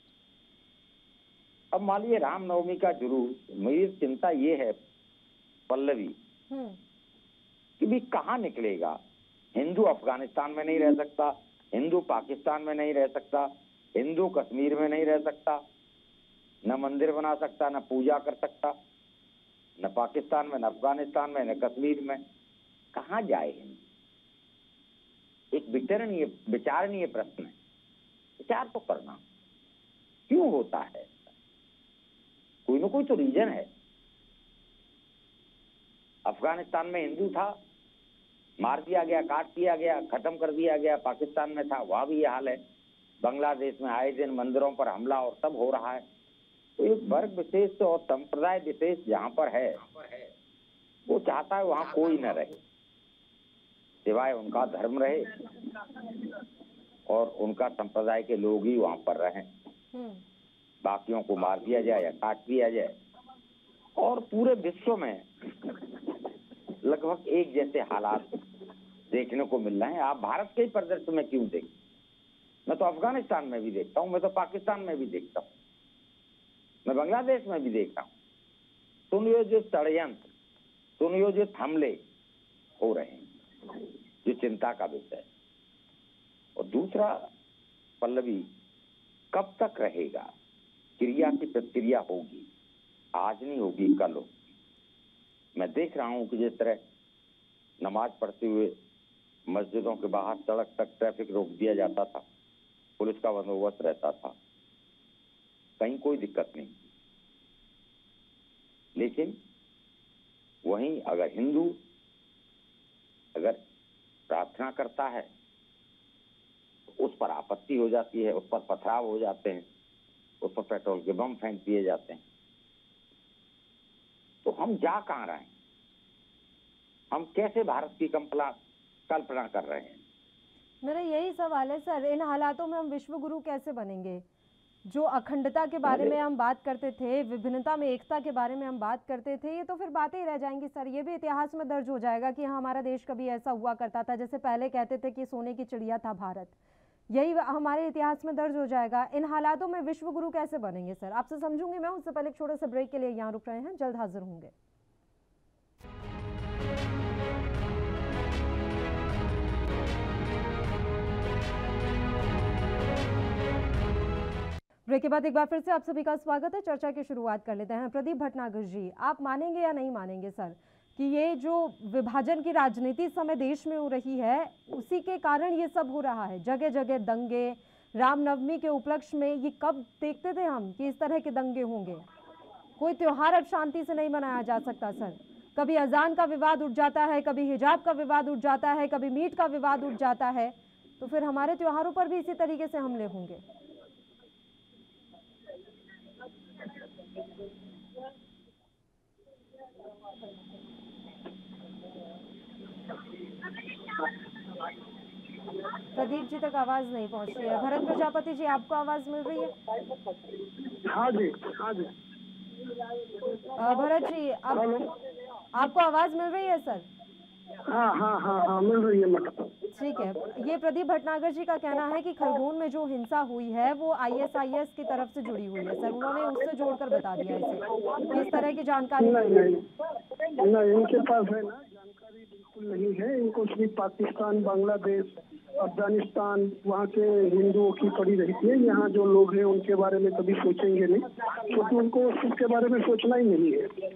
अब मान लीजिए रामनवमी का जुलूस, मेरी चिंता ये है पल्लवी कि भी कहाँ निकलेगा। हिंदू अफगानिस्तान में नहीं रह सकता, हिंदू पाकिस्तान में नहीं रह सकता, हिंदू कश्मीर में नहीं रह सकता, न मंदिर बना सकता, न पूजा कर सकता, न पाकिस्तान में, न अफगानिस्तान में, न कश्मीर में। कहाँ जाए? एक विचारणीय प्रश्न है, विचार तो करना क्यों होता है? कोई ना कोई तो रीजन है। अफगानिस्तान में हिंदू था, मार दिया गया, काट दिया गया, खत्म कर दिया गया। पाकिस्तान में था, वहां भी ये हाल है। बांग्लादेश में आए दिन मंदिरों पर हमला और सब हो रहा है। तो एक वर्ग विशेष और संप्रदाय विशेष जहाँ पर है, वो चाहता है वहाँ कोई न रहे, सिवाय उनका धर्म रहे और उनका संप्रदाय के लोग ही वहाँ पर रहें। बाकियों को मार दिया जाए या काट दिया जाए। और पूरे विश्व में लगभग एक जैसे हालात देखने को मिल रहे हैं। आप भारत के ही परिदृश्य में क्यों देखें? मैं तो अफगानिस्तान में भी देखता हूँ, मैं तो पाकिस्तान में भी देखता हूँ, मैं बांग्लादेश में भी देखता हूँ। सुनियोजित षड्यंत्र, सुनियोजित हमले हो रहे हैं, जो चिंता का विषय है। और दूसरा पल्लवी, कब तक रहेगा? क्रिया की प्रतिक्रिया होगी, आज नहीं होगी, कल होगी। मैं देख रहा हूं कि जिस तरह नमाज पढ़ते हुए मस्जिदों के बाहर सड़क तक ट्रैफिक रोक दिया जाता था, पुलिस का बंदोबस्त रहता था, कहीं कोई दिक्कत नहीं। लेकिन वहीं अगर हिंदू अगर प्रार्थना करता है तो उस पर आपत्ति हो जाती है, उस पर पथराव हो जाते हैं, उस पर पेट्रोल के बम फेंक दिए जाते हैं। तो हम जा कहाँ रहे हैं? हम कैसे भारत की कल्पना कर रहे हैं? मेरा यही सवाल है सर, इन हालातों में हम विश्व गुरु कैसे बनेंगे? जो अखंडता के बारे में हम बात करते थे, विभिन्नता में एकता के बारे में हम बात करते थे, ये तो फिर बातें ही रह जाएंगी सर। ये भी इतिहास में दर्ज हो जाएगा कि हाँ, हमारा देश कभी ऐसा हुआ करता था, जैसे पहले कहते थे कि सोने की चिड़िया था भारत, यही हमारे इतिहास में दर्ज हो जाएगा। इन हालातों में विश्व गुरु कैसे बनेंगे सर? आपसे समझूंगी मैं, उससे पहले एक छोटे से ब्रेक के लिए यहाँ रुक रहे हैं, जल्द हाजिर होंगे। ब्रेक के बाद एक बार फिर से आप सभी का स्वागत है। चर्चा की शुरुआत कर लेते हैं। प्रदीप भटनागर जी, आप मानेंगे या नहीं मानेंगे सर कि ये जो विभाजन की राजनीति इस समय देश में हो रही है, उसी के कारण ये सब हो रहा है? जगह जगह दंगे, रामनवमी के उपलक्ष्य में ये कब देखते थे हम कि इस तरह के दंगे होंगे? कोई त्योहार अब शांति से नहीं मनाया जा सकता सर। कभी अजान का विवाद उठ जाता है, कभी हिजाब का विवाद उठ जाता है, कभी मीट का विवाद उठ जाता है, तो फिर हमारे त्योहारों पर भी इसी तरीके से हमले होंगे। प्रदीप जी तक आवाज नहीं पहुंच रही है। भरत प्रजापति जी, आपको आवाज मिल रही है? हाँ जी, हाँ जी। भरत जी, आपको आवाज मिल रही है सर? हाँ हाँ हाँ हाँ, मिल रही है मैडम। ठीक है। ये प्रदीप भटनागर जी का कहना है कि खरगोन में जो हिंसा हुई है वो आईएसआईएस की तरफ से जुड़ी हुई है सर। उन्होंने उससे जोड़कर बता दिया इसे, किस तरह की जानकारी नहीं, इनके पास है ना, जानकारी बिल्कुल नहीं है। इनको सिर्फ पाकिस्तान, बांग्लादेश, अफगानिस्तान, वहाँ के हिंदुओं की पड़ी रहती है। यहाँ जो लोग हैं उनके बारे में कभी सोचेंगे नहीं, क्योंकि उनको उसके बारे में सोचना ही नहीं है।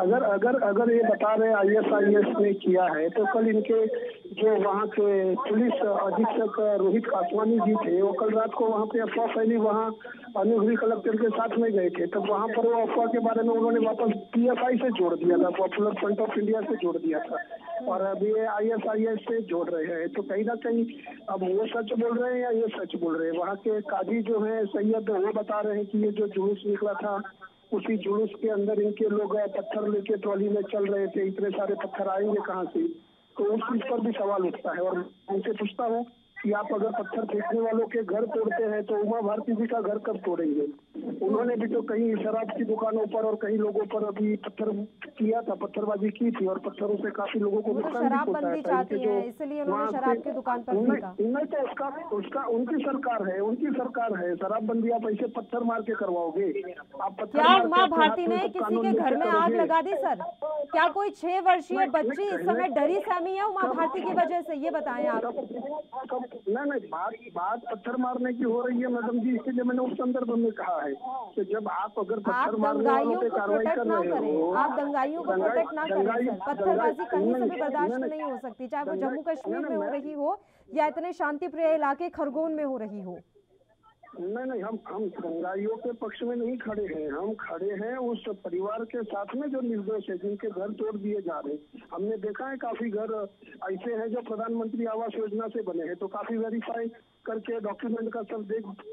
अगर ये बता रहे आईएसआईएस ने किया है, तो कल इनके जो वहाँ के पुलिस अधीक्षक रोहित कासवानी जी थे, वो कल रात को वहाँ पे अफवाह फैली, वहाँ अनुभवी कलेक्टर के साथ में गए थे, तब वहाँ पर वो अफवाह के बारे में उन्होंने वापस पीएफआई से जोड़ दिया था, पॉपुलर फ्रंट ऑफ इंडिया से जोड़ दिया था, और अब ये आईएसआईएस से जोड़ रहे हैं। तो कहीं ना कहीं अब वो सच बोल रहे हैं या ये सच बोल रहे हैं? वहाँ के काजी जो है सैयद, वो बता रहे हैं कि ये जो जुलूस निकला था, उसी जुलूस के अंदर इनके लोग पत्थर लेके ट्रॉली में चल रहे थे। इतने सारे पत्थर आएंगे कहाँ से? तो उस चीज पर भी सवाल उठता है। और उनसे पूछता हूँ कि आप अगर पत्थर फेंकने वालों के घर तोड़ते हैं तो उमा भारती जी का घर कब तोड़ेंगे? उन्होंने भी तो कहीं शराब की दुकानों पर और कई लोगों पर अभी पत्थर किया था, पत्थरबाजी की थी, और पत्थरों से काफी लोगों को नुकसान भी पहुंचा है। इसलिए उन्होंने शराब की दुकान पर फेंका। नहीं तो उसका उनकी सरकार है। शराबबंदी आप ऐसे पत्थर मार के करवाओगे? आप पत्थर क्या उमा भारती ने किसी के घर में आग लगा दी सर? क्या कोई 6 वर्षीय बच्ची इस समय डरी सहमी है उमा भारती की वजह से? ये बताएं आप। नहीं, बात पत्थर मारने की हो रही है मैडम जी, इसीलिए मैंने उस संदर्भ में कहा है कि जब आप अगर पत्थर मारने वालों पे कार्रवाई कर रहे हो, आप दंगाइयों को प्रोटेक्ट ना करें सर। पत्थरबाजी कहीं से भी बर्दाश्त नहीं हो सकती, चाहे वो जम्मू कश्मीर में हो रही हो या इतने शांतिप्रिय इलाके खरगोन में हो रही हो। नहीं, हम दंगाइयों के पक्ष में नहीं खड़े हैं। हम खड़े हैं उस परिवार के साथ में जो निर्दोष है, जिनके घर तोड़ दिए जा रहे हैं। हमने देखा है काफी घर ऐसे हैं जो प्रधानमंत्री आवास योजना से बने हैं, तो काफी वेरीफाई करके डॉक्यूमेंट का सब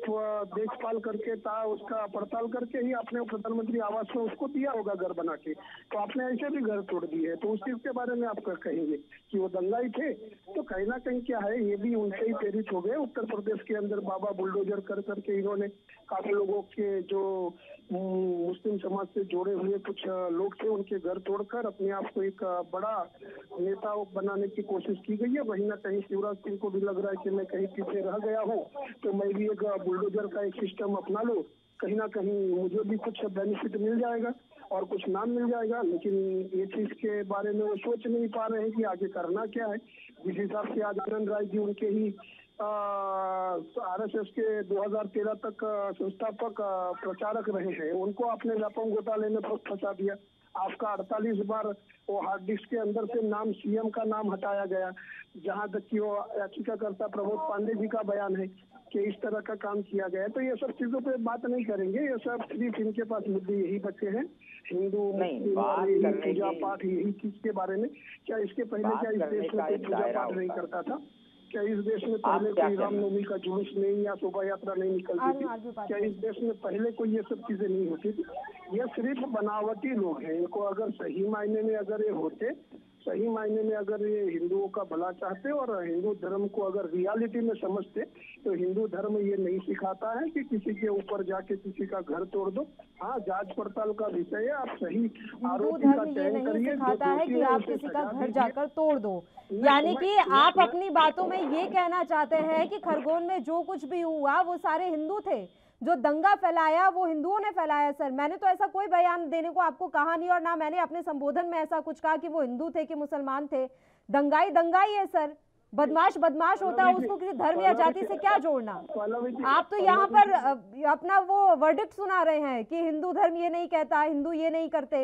देखभाल करके उसका पड़ताल करके ही आपने प्रधानमंत्री आवास में उसको दिया होगा घर बना के। तो आपने ऐसे भी घर तोड़ दिए, तो उस चीज के बारे में आप कहेंगे कि वो दंगाई थे? तो कहीं ना कहीं क्या है, ये भी उनसे ही प्रेरित हो गए। उत्तर प्रदेश के अंदर बाबा बुलडोजर कर करके इन्होंने काफी लोगों के जो मुस्लिम समाज से जोड़े हुए कुछ लोग थे, उनके घर तोड़कर अपने आप को एक बड़ा नेता बनाने की कोशिश की गई है। वहीं ना कहीं शिवराज सिंह को भी लग रहा है कि मैं कहीं पीछे रह गया हूँ, तो मैं भी एक बुलडोजर का एक सिस्टम अपना लूं, कहीं ना कहीं मुझे भी कुछ बेनिफिट मिल जाएगा और कुछ नाम मिल जाएगा। लेकिन ये चीज के बारे में वो सोच नहीं पा रहे हैं कि आगे करना क्या है। जिस हिसाब से आज आनंद राय जी उनके ही आरएसएस के 2013 तक संस्थापक प्रचारक रहे हैं, उनको आपने व्यापम घोटाले में फंसा दिया। आपका 48 बार वो हार्ड डिस्क के अंदर से नाम सीएम का नाम हटाया गया, जहां तक कि वो याचिकाकर्ता प्रमोद पांडे जी का बयान है कि इस तरह का काम किया गया है। तो ये सब चीजों पे बात नहीं करेंगे, ये सब सिर्फ इनके पास मुद्दे यही बचे हैं, हिंदू मुस्लिम पूजा पाठ, यही चीज के बारे में। क्या इसके पहले क्या इस देश में कोई पूजा पाठ नहीं करता था? क्या इस देश में पहले कोई रामनवमी का जुलूस नहीं या शोभा यात्रा नहीं निकलती थी? क्या इस देश में पहले कोई ये सब चीजें नहीं होती थी? ये सिर्फ बनावटी लोग हैं। इनको अगर सही मायने में अगर ये होते सही मायने में अगर ये हिंदुओं का भला चाहते और हिंदू धर्म को अगर रियलिटी में समझते तो हिंदू धर्म ये नहीं सिखाता है कि किसी के ऊपर जाके किसी का घर तोड़ दो। हाँ, जांच पड़ताल का विषय है, आप सही हिंदू आरोपी का धर्म ये चयन नहीं करिए। सिखाता है कि आप किसी का घर जाकर तोड़ दो। यानी कि आप अपनी बातों में ये कहना चाहते हैं कि खरगोन में जो कुछ भी हुआ वो सारे हिंदू थे, जो दंगा फैलाया वो हिंदुओं ने फैलाया। सर, मैंने तो ऐसा कोई बयान देने को आपको कहा नहीं, और ना मैंने अपने संबोधन में ऐसा कुछ कहा कि वो हिंदू थे कि मुसलमान थे। दंगाई दंगाई है सर, बदमाश बदमाश होता है, उसको किसी धर्म या जाति से क्या जोड़ना। आप तो यहाँ पर अपना वो वर्डिक्ट सुना रहे हैं कि हिंदू धर्म ये नहीं कहता, हिंदू ये नहीं करते।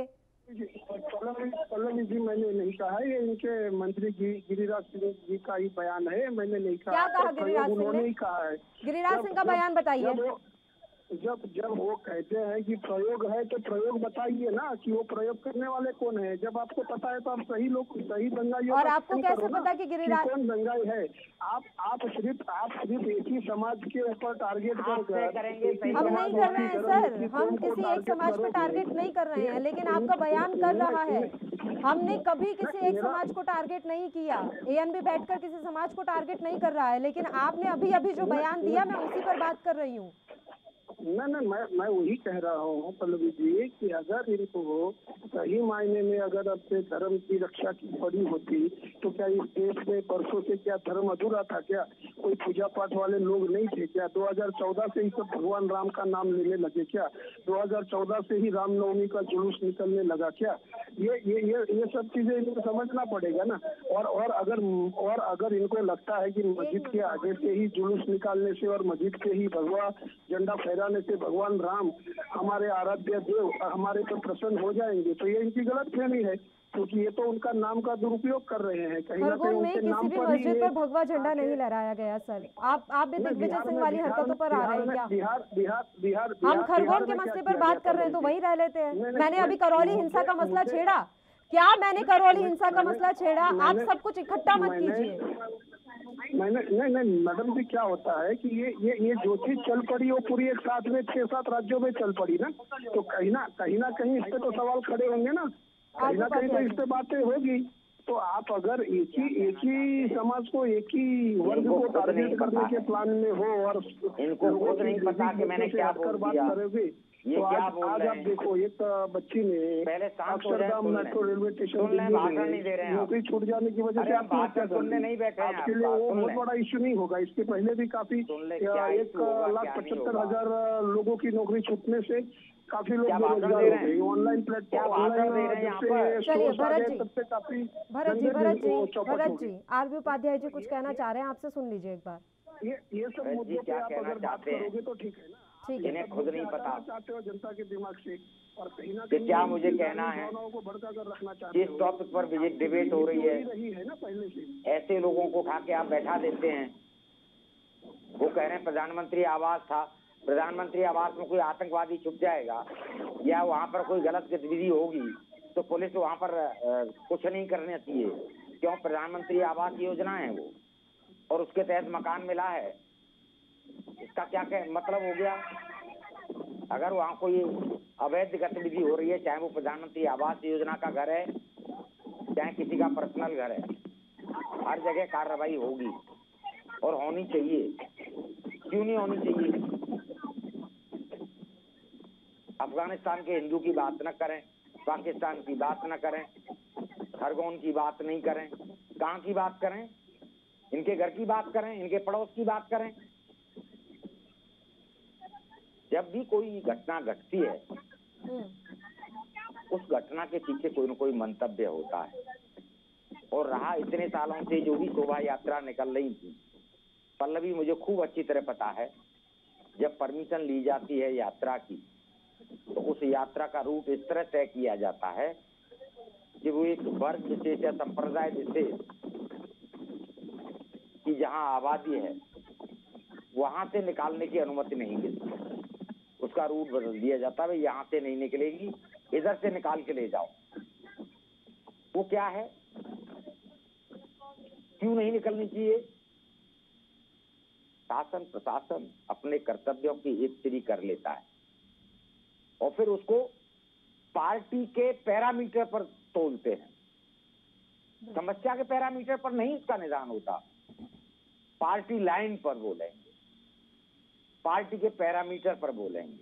पल्लवी जी, मैंने नहीं कहा, ये इनके मंत्री गिरिराज सिंह जी का ही बयान है, मैंने नहीं कहा। क्या कहा गिरिराज सिंह ने? कहा है गिरिराज सिंह का बयान बताइए। जब वो कहते हैं कि प्रयोग है तो प्रयोग बताइए ना कि वो प्रयोग करने वाले कौन है। जब आपको पता है तो आप सही लोग, सही दंगाई। और आपको कैसे पता कि गिरिराज कौन दंगाई है? आप सिर्फ एक ही समाज के ऊपर टारगेट कर हम नहीं कर रहे हैं सर, हम किसी एक समाज पर टारगेट नहीं कर रहे हैं, लेकिन आपका बयान कर रहा है। हमने कभी किसी एक समाज को टारगेट नहीं किया, एएनबी बैठकर किसी समाज को टारगेट नहीं कर रहा है, लेकिन आपने अभी अभी जो बयान दिया मैं उसी पर बात कर रही हूँ। नहीं, मैं वही कह रहा हूँ पल्लवी जी कि अगर इनको सही मायने में अगर अपने धर्म की रक्षा की पड़ी होती तो क्या इस देश में परसों से क्या धर्म अधूरा था? क्या कोई पूजा पाठ वाले लोग नहीं थे क्या? 2014 से ही सब भगवान राम का नाम लेने लगे क्या? 2014 से ही रामनवमी का जुलूस निकलने लगा क्या? ये सब चीजें इनको समझना पड़ेगा ना। और अगर इनको लगता है कि मस्जिद के आगे से ही जुलूस निकालने से और मस्जिद के ही भगवा झंडा फहराने से भगवान राम हमारे आराध्य देव हमारे पर प्रसन्न हो जाएंगे, तो ये इनकी गलतफहमी है, क्योंकि ये तो उनका नाम का दुरुपयोग कर रहे हैं। कहीं ना कहीं उनके नाम पर मस्जिद पर भगवा झंडा नहीं लहराया गया सर। आप भी दिग्विजय सिंह वाली हरकतों पर आ रहे हैं क्या? बिहार हम खरगोन के मसले पर बात कर रहे हैं तो वही रह लेते हैं। मैंने अभी करौली हिंसा का मसला छेड़ा क्या? मैंने करौली हिंसा का मसला छेड़ा? आप सब कुछ इकट्ठा मत कीजिए। मैंने नहीं मैडम जी, क्या होता है कि ये जो चीज चल पड़ी वो पूरी एक साथ में 6-7 राज्यों में चल पड़ी ना, तो कहीं ना कहीं इस पे तो सवाल खड़े होंगे ना, कहीं ना कहीं तो इस पे बातें होगी। तो आप अगर एक ही समाज को, एक ही वर्ग को टारगेट करने के प्लान में हो और इनको खुद नहीं पता कि मैंने क्या बोल दिया, करोगे ये तो क्या आज बोल रहे आप हैं? देखो, एक बच्ची ने अक्षरधाम मेट्रो रेलवे स्टेशन नौकरी छूट जाने की वजह से आत्महत्या कर ली। आपके लिए वो बहुत बड़ा इश्यू नहीं होगा। इसके पहले भी काफी 1,75,000 लोगों की नौकरी छूटने से काफी लोग बेरोजगार हो गए। Online platform, Bharat ji, RB Upadhyay ji कुछ कहना चाह रहे हैं, आपसे सुन लीजिए एक बार। ये सब मुद्दों पे आप अगर बात करोगे तो ठीक है ना। ठीक है, इन्हें खुद नहीं पता चाहते हो जनता के दिमाग से, और कहीं ना कि क्या मुझे कहना है। को भड़का कर रखना चाहते हो। जिस टॉपिक पर डिबेट हो रही है ना पहले से, ऐसे लोगों को उठा के आप बैठा देते हैं। वो कह रहे हैं प्रधानमंत्री आवास था, प्रधानमंत्री आवास में कोई आतंकवादी छुप जाएगा या वहाँ पर कोई गलत गतिविधि होगी तो पुलिस वहाँ पर कुछ नहीं करना चाहिए। क्यों? प्रधानमंत्री आवास योजना है वो, और उसके तहत मकान मिला है। इसका क्या मतलब हो गया? अगर वहाँ कोई अवैध गतिविधि हो रही है, चाहे वो प्रधानमंत्री आवास योजना का घर है चाहे किसी का पर्सनल घर है, हर जगह कार्रवाई होगी और होनी चाहिए। क्यों नहीं होनी चाहिए? अफगानिस्तान के हिंदू की बात न करें, पाकिस्तान की बात न करें, खरगोन की बात नहीं करें, कहाँ की बात करें? इनके घर की बात करें, इनके पड़ोस की बात करें। जब भी कोई घटना घटती है उस घटना के पीछे कोई न कोई मंतव्य होता है। और रहा इतने सालों से जो भी शोभा यात्रा निकल रही थी, पल्लवी मुझे खूब अच्छी तरह पता है, जब परमिशन ली जाती है यात्रा की तो उस यात्रा का रूट इस तरह तय किया जाता है कि वो एक वर्ग विशेष या संप्रदाय विशेष की जहां आबादी है वहां से निकालने की अनुमति नहीं मिलती। उसका रूट बदल दिया जाता है, यहाँ से नहीं निकलेगी, इधर से निकाल के ले जाओ। वो क्या है? क्यों नहीं निकलनी चाहिए? शासन प्रशासन अपने कर्तव्यों की हिस्ट्री कर लेता है और फिर उसको पार्टी के पैरामीटर पर तोलते हैं समस्या के पैरामीटर पर नहीं इसका निदान होता, पार्टी लाइन पर बोलेंगे, पार्टी के पैरामीटर पर बोलेंगे।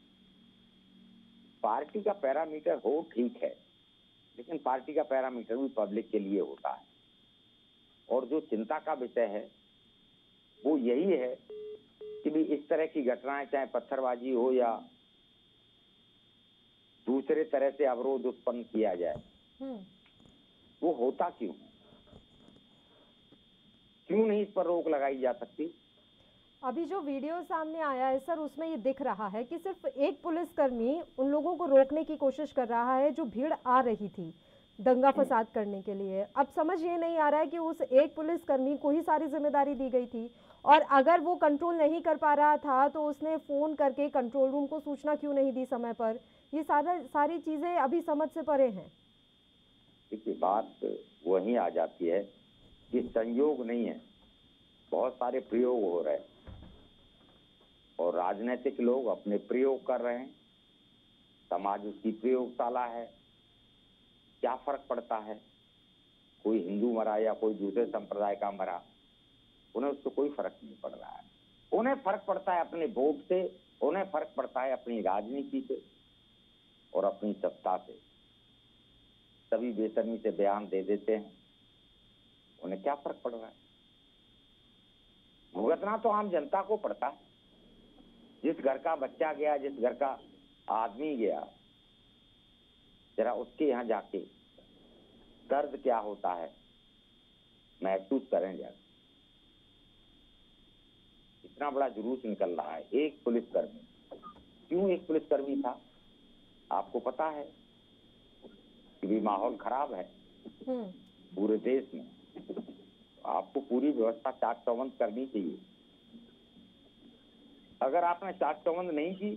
पार्टी का पैरामीटर हो ठीक है, लेकिन पार्टी का पैरामीटर भी पब्लिक के लिए होता है। और जो चिंता का विषय है वो यही है कि भी इस तरह की घटनाएं, चाहे पत्थरबाजी हो या दूसरे तरह से अवरोध उत्पन्न किया जाए, वो होता क्यों? क्यों नहीं इस पर रोक लगाई जा सकती? अभी जो वीडियो सामने आया है सर, उसमें ये दिख रहा है कि सिर्फ एक पुलिसकर्मी उन लोगों को रोकने की कोशिश कर रहा है जो भीड़ आ रही थी दंगा फसाद करने के लिए। अब समझ ये नहीं आ रहा है कि उस एक पुलिसकर्मी को ही सारी जिम्मेदारी दी गई थी, और अगर वो कंट्रोल नहीं कर पा रहा था तो उसने फोन करके कंट्रोल रूम को सूचना क्यों नहीं दी समय पर। ये सारी चीजें अभी समझ से परे हैं। देखिए, बात वहीं आ जाती है कि संयोग नहीं है, बहुत सारे प्रयोग हो रहे हैं और राजनीतिक लोग अपने प्रयोग कर रहे हैं, समाज उसकी प्रयोगशाला है। क्या फर्क पड़ता है, कोई हिंदू मरा या कोई दूसरे संप्रदाय का मरा, उन्हें उससे कोई फर्क नहीं पड़ रहा है। उन्हें फर्क पड़ता है अपने वोट से, उन्हें फर्क पड़ता है अपनी राजनीति से और अपनी सत्ता से। सभी बेशर्मी से बयान दे देते हैं, उन्हें क्या फर्क पड़ रहा है? भुगतना तो आम जनता को पड़ता है। जिस घर का बच्चा गया, जिस घर का आदमी गया, जरा उसके यहाँ जाके दर्द क्या होता है महसूस करें। जरा इतना बड़ा जुलूस निकल रहा है, एक पुलिसकर्मी, क्यों एक पुलिसकर्मी था? आपको पता है कि भी माहौल खराब है पूरे देश में, आपको पूरी व्यवस्था चाक चौबंद करनी चाहिए। अगर आपने चाक चौबंद नहीं की,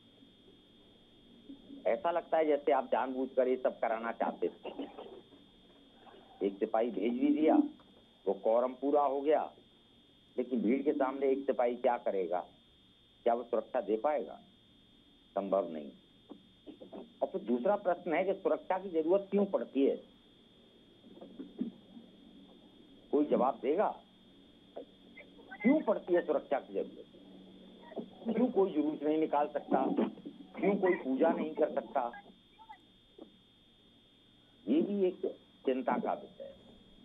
ऐसा लगता है जैसे आप जानबूझकर ये सब कराना चाहते थे। एक सिपाही भेज भी दिया, वो कोरम पूरा हो गया, लेकिन भीड़ के सामने एक सिपाही क्या करेगा? क्या वो सुरक्षा दे पाएगा? संभव नहीं। और फिर दूसरा प्रश्न है कि सुरक्षा की जरूरत क्यों पड़ती है? कोई जवाब देगा? क्यों पड़ती है सुरक्षा की जरूरत? क्यों कोई जुलूस नहीं निकाल सकता? क्यों कोई पूजा नहीं कर सकता? ये भी एक चिंता का विषय है।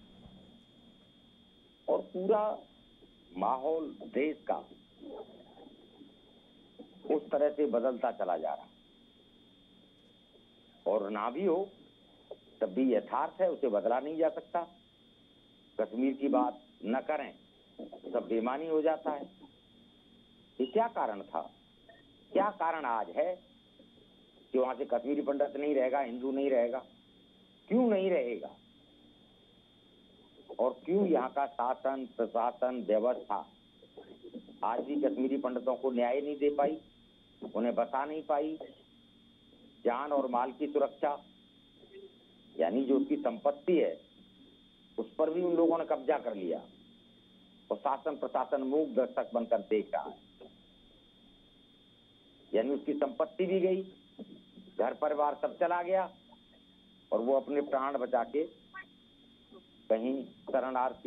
और पूरा माहौल देश का उस तरह से बदलता चला जा रहा है, और ना भी हो तब भी यथार्थ है, उसे बदला नहीं जा सकता। कश्मीर की बात न करें सब बेमानी हो जाता है। ये क्या कारण था? क्या कारण आज है कि वहां से कश्मीरी पंडित नहीं रहेगा, हिंदू नहीं रहेगा? क्यों नहीं रहेगा? और क्यों यहाँ का शासन, प्रशासन, व्यवस्था आज भी कश्मीरी पंडितों को न्याय नहीं दे पाई, उन्हें बता नहीं पाई? जान और माल की सुरक्षा, यानी जो उसकी संपत्ति है उस पर भी उन लोगों ने कब्जा कर लिया, और शासन प्रशासन मूक दर्शक बनकर देख रहा है। यानी उसकी संपत्ति भी गई, घर परिवार सब चला गया, और वो अपने प्राण बचा के कहीं शरणार्थी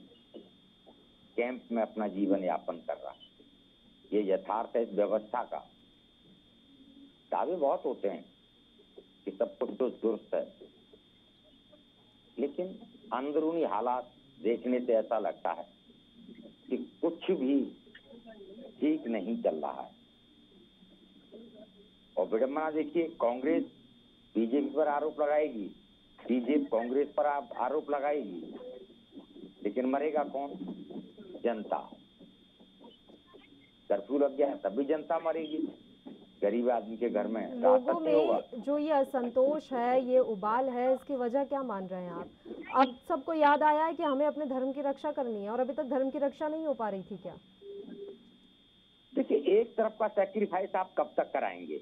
कैंप में अपना जीवन यापन कर रहा है। ये यथार्थ है इस व्यवस्था का। दावे बहुत होते हैं कि सब कुछ तो दुरुस्त है, लेकिन अंदरूनी हालात देखने से ऐसा लगता है कि कुछ भी ठीक नहीं चल रहा है। और विडंबना देखिए, कांग्रेस बीजेपी पर आरोप लगाएगी, बीजेपी कांग्रेस पर आरोप लगाएगी, लेकिन मरेगा कौन? जनता। कर्फ्यू लग गया तब भी जनता मरेगी। गरीब आदमी के घर में लोगों में जो ये असंतोष है, ये उबाल है, इसकी वजह क्या मान रहे हैं आप? अब सबको याद आया है कि हमें अपने धर्म की रक्षा करनी है, और अभी तक धर्म की रक्षा नहीं हो पा रही थी क्या? देखिए, एक तरफ का सैक्रिफाइस आप कब तक कराएंगे?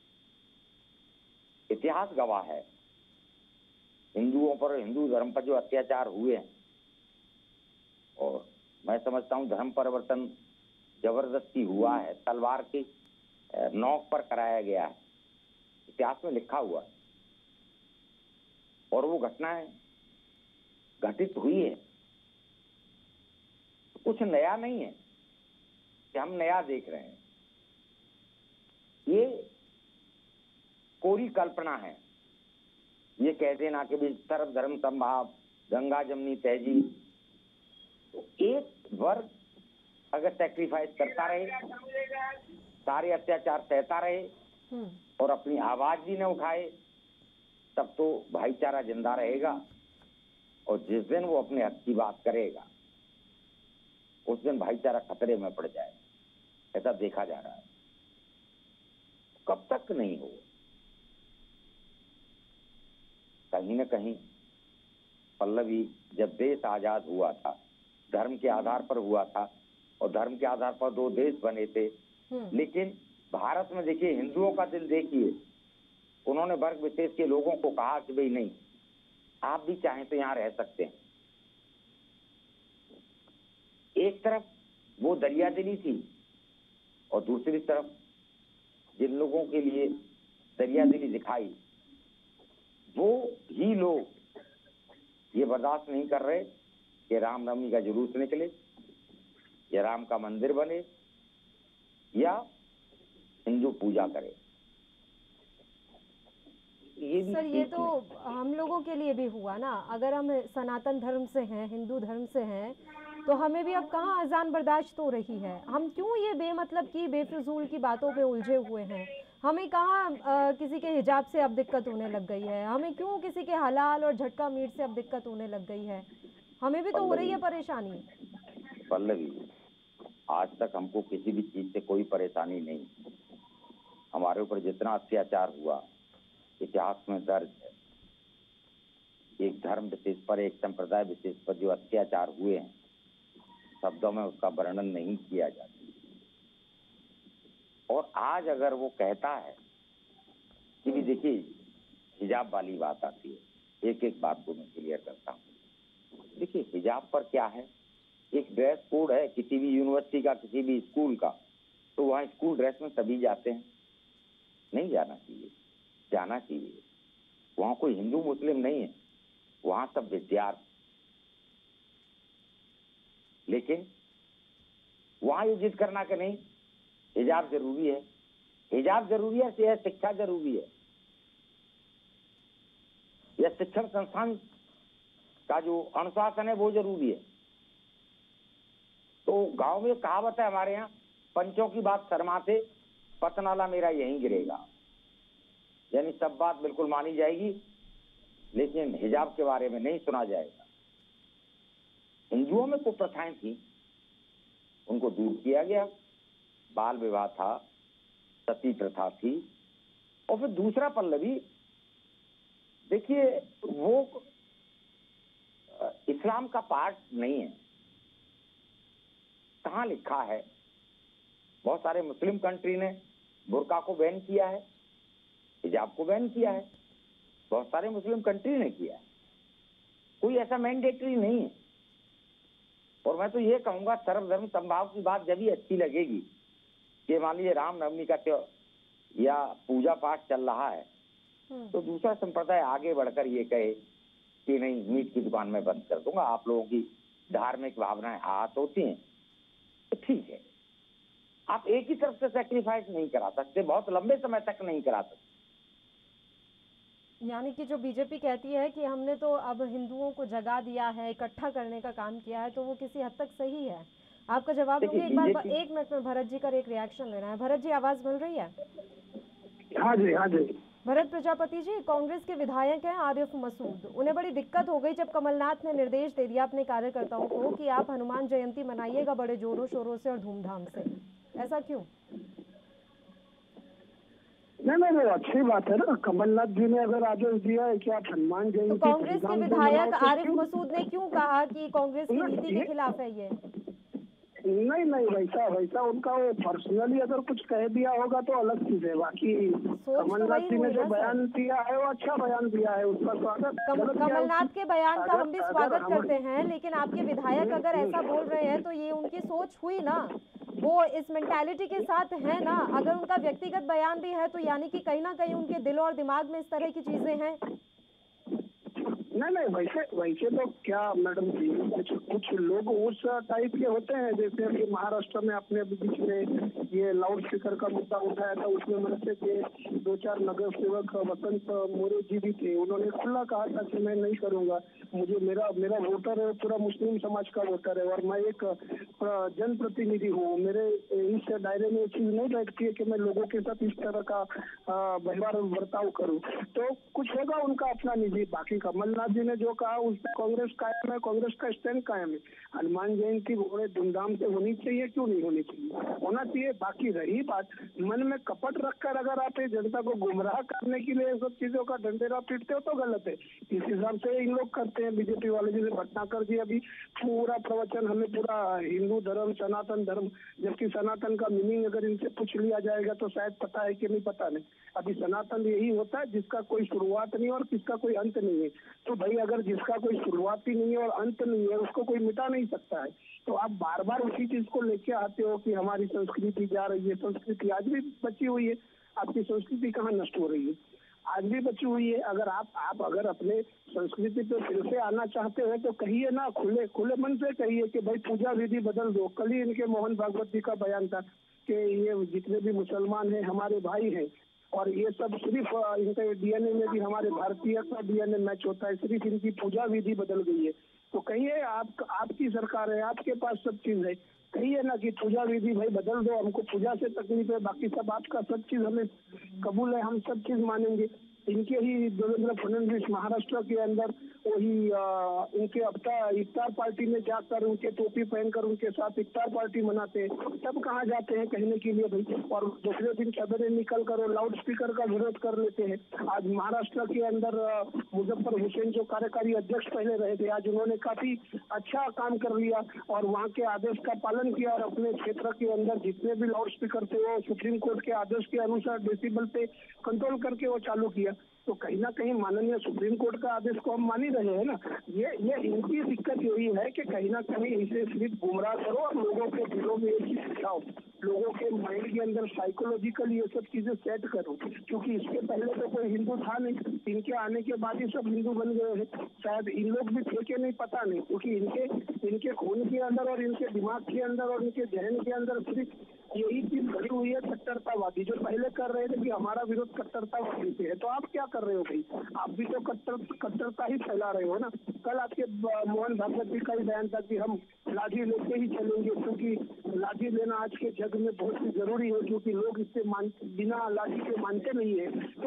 इतिहास गवाह है, हिंदुओं पर, हिंदू धर्म पर जो अत्याचार हुए हैं, और मैं समझता हूं धर्म परिवर्तन जबरदस्ती हुआ है, तलवार की नोक पर कराया गया है, इतिहास में लिखा हुआ है। और वो घटनाएं घटित हुई है, कुछ नया नहीं है कि हम नया देख रहे हैं। ये कोरी कल्पना है। ये कह देना कि भी सर्वधर्म समभाव, गंगा जमनी तहजीब, तो एक वर्ग अगर सैक्रिफाइस करता रहे, सारे अत्याचार सहता रहे और अपनी आवाज भी न उठाए, तब तो भाईचारा जिंदा रहेगा। और जिस दिन वो अपने हक की बात करेगा, उस दिन भाईचारा खतरे में पड़ जाए, ऐसा देखा जा रहा है। कब तक नहीं हो, कहीं न कहीं पल्लवी, जब देश आजाद हुआ था धर्म के आधार पर हुआ था, और धर्म के आधार पर 2 देश बने थे। लेकिन भारत में देखिए, हिंदुओं का दिल देखिए, उन्होंने वर्ग विशेष के लोगों को कहा कि भाई नहीं, आप भी चाहें तो यहाँ रह सकते हैं। एक तरफ वो दरियादिली थी और दूसरी तरफ जिन लोगों के लिए दरियादिली दिखाई, वो ही लोग ये बर्दाश्त नहीं कर रहे कि रामनवमी का जुलूस निकले या राम का मंदिर बने या हिंदू पूजा करे। सर, ये तो हम लोगों के लिए भी हुआ ना। अगर हम सनातन धर्म से हैं, हिंदू धर्म से हैं, तो हमें भी अब कहाँ अजान बर्दाश्त हो रही है। हम क्यों ये बेमतलब की बेफिजूल की बातों पे उलझे हुए हैं। हमें कहाँ किसी के हिजाब से अब दिक्कत होने लग गई है। हमें क्यों किसी के हलाल और झटका मीट से अब दिक्कत होने लग गई है। हमें भी तो हो रही है परेशानी। पल्लवी, आज तक हमको किसी भी चीज से कोई परेशानी नहीं। हमारे ऊपर जितना अत्याचार हुआ इतिहास में दर्ज है। एक धर्म विशेष पर, एक संप्रदाय विशेष पर जो अत्याचार हुए हैं, शब्दों में उसका वर्णन नहीं किया जा सकता। और आज अगर वो कहता है कि भी देखिए, हिजाब वाली बात आती है, एक एक बात को मैं क्लियर करता हूँ। देखिए, हिजाब पर क्या है, एक ड्रेस कोड है किसी भी यूनिवर्सिटी का, किसी भी स्कूल का, तो वहाँ स्कूल ड्रेस में सभी जाते हैं। नहीं जाना चाहिए, जाना चाहिए। वहाँ कोई हिंदू मुस्लिम नहीं है, वहाँ सब विद्यार्थी। लेकिन वहाँ ये जिद करना कि नहीं हिजाब जरूरी है, हिजाब जरूरी है, या शिक्षा जरूरी है, या शिक्षण संस्थान का जो अनुशासन है वो जरूरी है। तो गांव में कहावत है हमारे यहाँ, पंचों की बात शर्माते, पतनाला मेरा यहीं गिरेगा। यानी सब बात बिल्कुल मानी जाएगी, लेकिन हिजाब के बारे में नहीं सुना जाएगा। हिंदुओं में कुछ प्रथाएं थी, उनको दूर किया गया। बाल विवाह था, सती प्रथा थी। और फिर दूसरा पल्लवी, देखिए, वो इस्लाम का पार्ट नहीं है। कहाँ लिखा है? बहुत सारे मुस्लिम कंट्री ने बुर्का को बैन किया है, हिजाब को बैन किया है, बहुत सारे मुस्लिम कंट्री ने किया है। कोई ऐसा मैंडेटरी नहीं है। और मैं तो ये कहूंगा, सर्वधर्म समभाव की बात जब भी अच्छी लगेगी कि मान लीजिए रामनवमी का त्योहार या पूजा पाठ चल रहा है, तो दूसरा संप्रदाय आगे बढ़कर ये कहे कि नहीं, मीट की दुकान में बंद कर दूंगा, आप लोगों की धार्मिक भावनाएं आहत होती हैं, तो ठीक है। आप एक ही तरफ से सैक्रिफाइस नहीं करा सकते, बहुत लंबे समय तक नहीं करा सकते। यानी कि जो बीजेपी कहती है कि हमने तो अब हिंदुओं को जगा दिया है, इकट्ठा करने का काम किया है, तो वो किसी हद तक सही है। आपका जवाब लूंगी। एक बार 1 मिनट में भरत जी का एक रिएक्शन लेना है। भरत जी, आवाज मिल रही है? हाँ जी, हाँ जी। भरत प्रजापति जी, कांग्रेस के विधायक हैं आरिफ मसूद, उन्हें बड़ी दिक्कत हो गई जब कमलनाथ ने निर्देश दे दिया अपने कार्यकर्ताओं को कि आप हनुमान जयंती मनाइएगा बड़े जोरों शोरों से और धूमधाम से। ऐसा क्यों? नहीं, अच्छी बात है ना। कमलनाथ जी ने अगर आदेश दिया है कि आप हनुमान जयंती, तो कांग्रेस के विधायक आरिफ मसूद ने क्यों कहा कि कांग्रेस की नीति के खिलाफ है ये? नहीं, वैसा उनका वो पर्सनली अगर कुछ कह दिया होगा तो अलग चीज है। बाकी कमलनाथ जी ने जो बयान दिया है वो अच्छा बयान दिया है, उसका स्वागत। कमलनाथ के बयान का हम भी स्वागत करते हैं, लेकिन आपके विधायक अगर ऐसा बोल रहे हैं तो ये उनकी सोच हुई ना, वो इस मेंटालिटी के साथ है ना। अगर उनका व्यक्तिगत बयान भी है तो यानी कि कहीं ना कहीं उनके दिल और दिमाग में इस तरह की चीजें हैं। नहीं वैसे तो क्या मैडम जी, कुछ लोग उस टाइप के होते हैं, जैसे अभी महाराष्ट्र में अपने बीच में ये लाउड स्पीकर का मुद्दा उठाया था, उसमें मनसे के 2-4 नगर सेवक वसंत मोरे जी भी थे। उन्होंने खुला कहा था कि मैं नहीं करूंगा, मुझे मेरा वोटर है, पूरा मुस्लिम समाज का वोटर है और मैं एक जनप्रतिनिधि हूँ, मेरे इस दायरे में चीज नहीं बैठती है कि मैं लोगों के साथ इस तरह का व्यवहार बर्ताव करूँ। तो कुछ होगा उनका अपना निजी। बाकी कमलनाथ जी ने जो कहा उस पर कांग्रेस कायम है, कांग्रेस का स्टैंड कायम है। हनुमान जयंती बड़े धूमधाम से होनी चाहिए, क्यों नहीं होनी चाहिए, होना चाहिए। बाकी रही बात मन में कपट रखकर अगर आप जनता को गुमराह करने के लिए सब चीजों का डंडेरा पीटते हो तो गलत है। इस हिसाब से इन लोग करते हैं बीजेपी वाले। जैसे भटनागर जी अभी पूरा प्रवचन हमें पूरा हिंदू धर्म, सनातन धर्म, जबकि सनातन का मीनिंग अगर इनसे पूछ लिया जाएगा तो शायद पता है कि नहीं पता नहीं। अभी सनातन यही होता है जिसका कोई शुरुआत नहीं और किसका कोई अंत नहीं है। तो भाई अगर जिसका कोई शुरुआत ही नहीं है और अंत नहीं है, उसको कोई मिटा नहीं सकता है। तो आप बार बार उसी चीज को लेके आते हो कि हमारी संस्कृति जा रही है। संस्कृति आज भी बची हुई है, आपकी संस्कृति कहाँ नष्ट हो रही है, आज भी बची हुई है। अगर आप अगर अपने संस्कृति पे फिर से आना चाहते हैं तो कहिए ना, खुले मन से कहिए कि भाई पूजा विधि बदल दो। कल ही इनके मोहन भागवत जी का बयान था कि ये जितने भी मुसलमान हैं हमारे भाई हैं और ये सब सिर्फ इनके डीएनए में भी हमारे भारतीय का डीएनए मैच होता है, सिर्फ इनकी पूजा विधि बदल गई है। तो कहिए आपकी सरकार है, आपके पास सब चीज है, कहिए ना कि पूजा विधि भाई बदल दो, हमको पूजा से तकलीफ है, बाकी सब आपका सब चीज हमें कबूल है, हम सब चीज मानेंगे। इनके ही देवेंद्र फडणवीस महाराष्ट्र के अंदर वही इनके इफ्तार पार्टी में जाकर उनके टोपी पहनकर उनके साथ इफ्तार पार्टी मनाते हैं। तब कहाँ जाते हैं कहने के लिए भाई, और दूसरे दिन सवेरे निकल कर और लाउड स्पीकर का विरोध कर लेते हैं। आज महाराष्ट्र के अंदर मुजफ्फर हुसैन जो कार्यकारी अध्यक्ष पहले रहे थे, आज उन्होंने काफी अच्छा काम कर लिया और वहाँ के आदेश का पालन किया और अपने क्षेत्र के अंदर जितने भी लाउड स्पीकर थे वो सुप्रीम कोर्ट के आदेश के अनुसार डेसिबल पे कंट्रोल करके वो चालू किया। तो कहीं ना कहीं माननीय सुप्रीम कोर्ट का आदेश को हम मान ही रहे हैं ना। ये इनकी दिक्कत यही है कि कहीं ना कहीं इसे सिर्फ गुमराह करो और लोगों के दिलों में एक चीज सिखाओ, लोगों के माइंड के अंदर साइकोलॉजिकल ये सब चीजें सेट करो। क्योंकि इसके पहले तो कोई हिंदू था नहीं, इनके आने के बाद ही सब हिंदू बन गए हैं। शायद इन लोग भी थे कि नहीं पता नहीं, क्योंकि इनके खून के अंदर और इनके दिमाग के अंदर और इनके जहन के अंदर सिर्फ यही चीज भरी हुई है, कट्टरतावादी। जो पहले कर रहे थे कि हमारा विरोध कट्टरतावादी से है, तो आप क्या कर रहे हो भाई, आप भी तो कट्टरता ही फैला रहे हो ना। कल आपके मोहन भागवत जी का ही बयान था कि हम लाठी लेके ही चलेंगे, क्योंकि लाठी लेना आज के जग में बहुत ही जरूरी है, क्योंकि लोग इससे बिना लाठी के मानते नहीं है। तो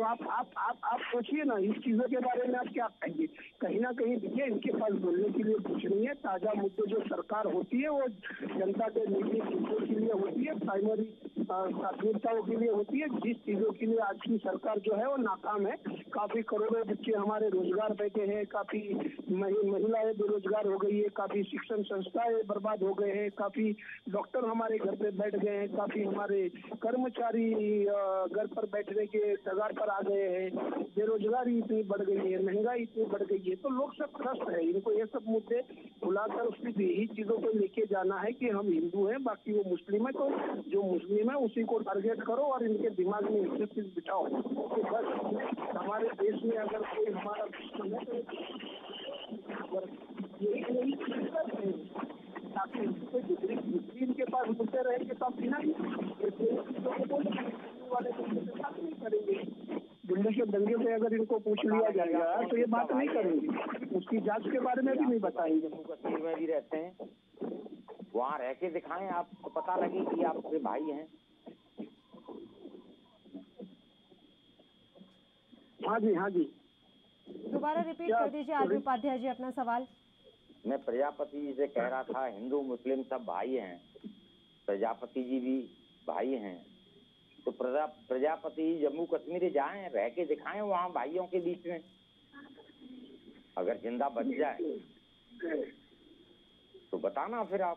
आप सोचिए ना इस चीजों के बारे में आप क्या कहेंगे। कहीं ना कहीं देखिए इनके पास बोलने के लिए कुछ नहीं है। ताजा मुद्दे जो सरकार होती है वो जनता के निजी हितों के लिए होती है, प्राइमरी प्राथमिकताओं के लिए होती है। जिस चीजों के लिए आज की सरकार जो है वो नाकाम है। काफी करोड़ों बच्चे हमारे रोजगार बैठे हैं, काफी महिलाएं बेरोजगार हो गई है, काफी शिक्षण संस्थाएं बर्बाद हो गए हैं, काफी डॉक्टर हमारे घर पे बैठ गए हैं, काफी हमारे कर्मचारी घर पर बैठने के कगार पर आ गए हैं, बेरोजगारी इतनी बढ़ गई है, महंगाई इतनी बढ़ गई है। तो लोग सब त्रस्त है। इनको ये सब मुद्दे बुलाकर सिर्फ यही चीजों को लेके जाना है कि हम हिंदू हैं, बाकी वो मुस्लिम है, तो जो मुस्लिम है उसी को टारगेट करो और इनके दिमाग में एक चीज बिठाओ कि बस हमारे देश में अगर कोई हमारा यही चीज करते हैं ताकि कोई डिग्री इनके पास मुद्दे रहेंगे तो आप बिना ही वाले बात नहीं करेंगे। दिल्ली के दंगे पे अगर इनको पूछ लिया जाएगा तो ये बात नहीं करेंगे, उसकी जांच के बारे में भी नहीं बताएंगे। जम्मू कश्मीर में भी रहते हैं, वहाँ रह के दिखाएं, आपको पता लगे कि आपके भाई हैं। हाँ जी दोबारा रिपीट कर दीजिए आरपी उपाध्याय जी अपना सवाल। मैं प्रजापति जी से कह रहा था हिंदू मुस्लिम सब भाई हैं, प्रजापति जी भी भाई हैं, तो प्रजापति जी जम्मू कश्मीर जाएं, रह के दिखाएं वहाँ भाइयों के बीच में, अगर जिंदा बच जाए तो बताना फिर आप।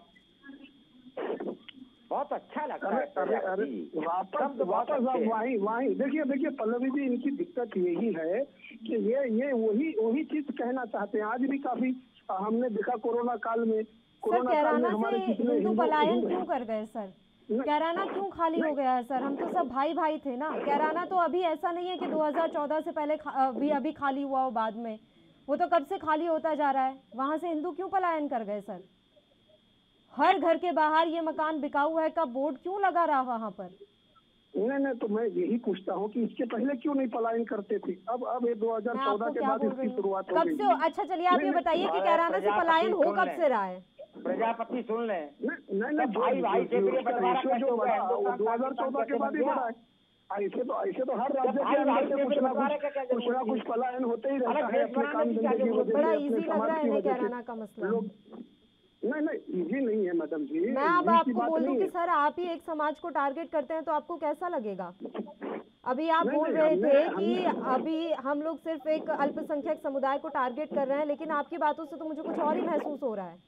बहुत अच्छा लगता है। अरे वापस आप वही देखिए पल्लवी जी, इनकी दिक्कत यही है कि ये वही चीज कहना चाहते हैं। आज भी काफी हमने देखा कोरोना काल में हमारे हिंदू पलायन क्यों कर गए सर? कैराना क्यों खाली हो गया है सर? हम तो सब भाई थे ना। कैराना तो अभी ऐसा नहीं है कि 2014 से पहले अभी खाली हुआ हो बाद में। वो तो कब से खाली होता जा रहा है। वहां से हिंदू क्यों पलायन कर गए सर? हर घर के बाहर ये मकान बिकाऊ है का बोर्ड क्यों लगा रहा वहां पर? नहीं, तो मैं यही पूछता हूँ कि इसके पहले क्यों नहीं पलायन करते थे? अब ये 2014 के बाद इसकी शुरुआत हो कब गई। से? अच्छा चलिए आप ये बताइए कि कैराना से पलायन हो कब से रहा है? प्रजापति सुन ले। नहीं, भाई से जो बढ़ा वो 2014 के बाद ही बढ़ा है। ऐसे तो हर राज्य के अंदर से कुछ ना कुछ पलायन होते ही रहता है अपने काम धंधे की वजह से। बड़ा इजी लग रहा है कैराना का मसला। नहीं इजी नहीं है मैडम जी। मैं अब आपको बोल दूं कि सर आप ही एक समाज को टारगेट करते हैं तो आपको कैसा लगेगा? अभी आप बोल रहे थे कि अभी हम लोग सिर्फ एक अल्पसंख्यक समुदाय को टारगेट कर रहे हैं, लेकिन आपकी बातों से तो मुझे कुछ और ही महसूस हो रहा है।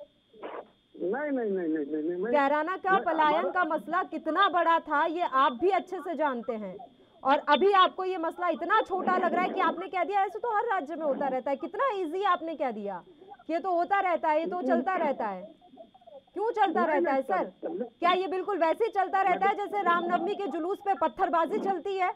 नहीं। कैराना का पलायन का मसला कितना बड़ा था ये आप भी अच्छे से जानते हैं, और अभी आपको ये मसला इतना छोटा लग रहा है कि आपने कह दिया ऐसे तो हर राज्य में होता रहता है। कितना इजी आपने कह दिया, ये तो होता रहता है, ये तो चलता रहता है। क्यों चलता रहता है सर? क्या ये बिल्कुल वैसे ही चलता रहता है जैसे रामनवमी के जुलूस पे पत्थरबाजी चलती है?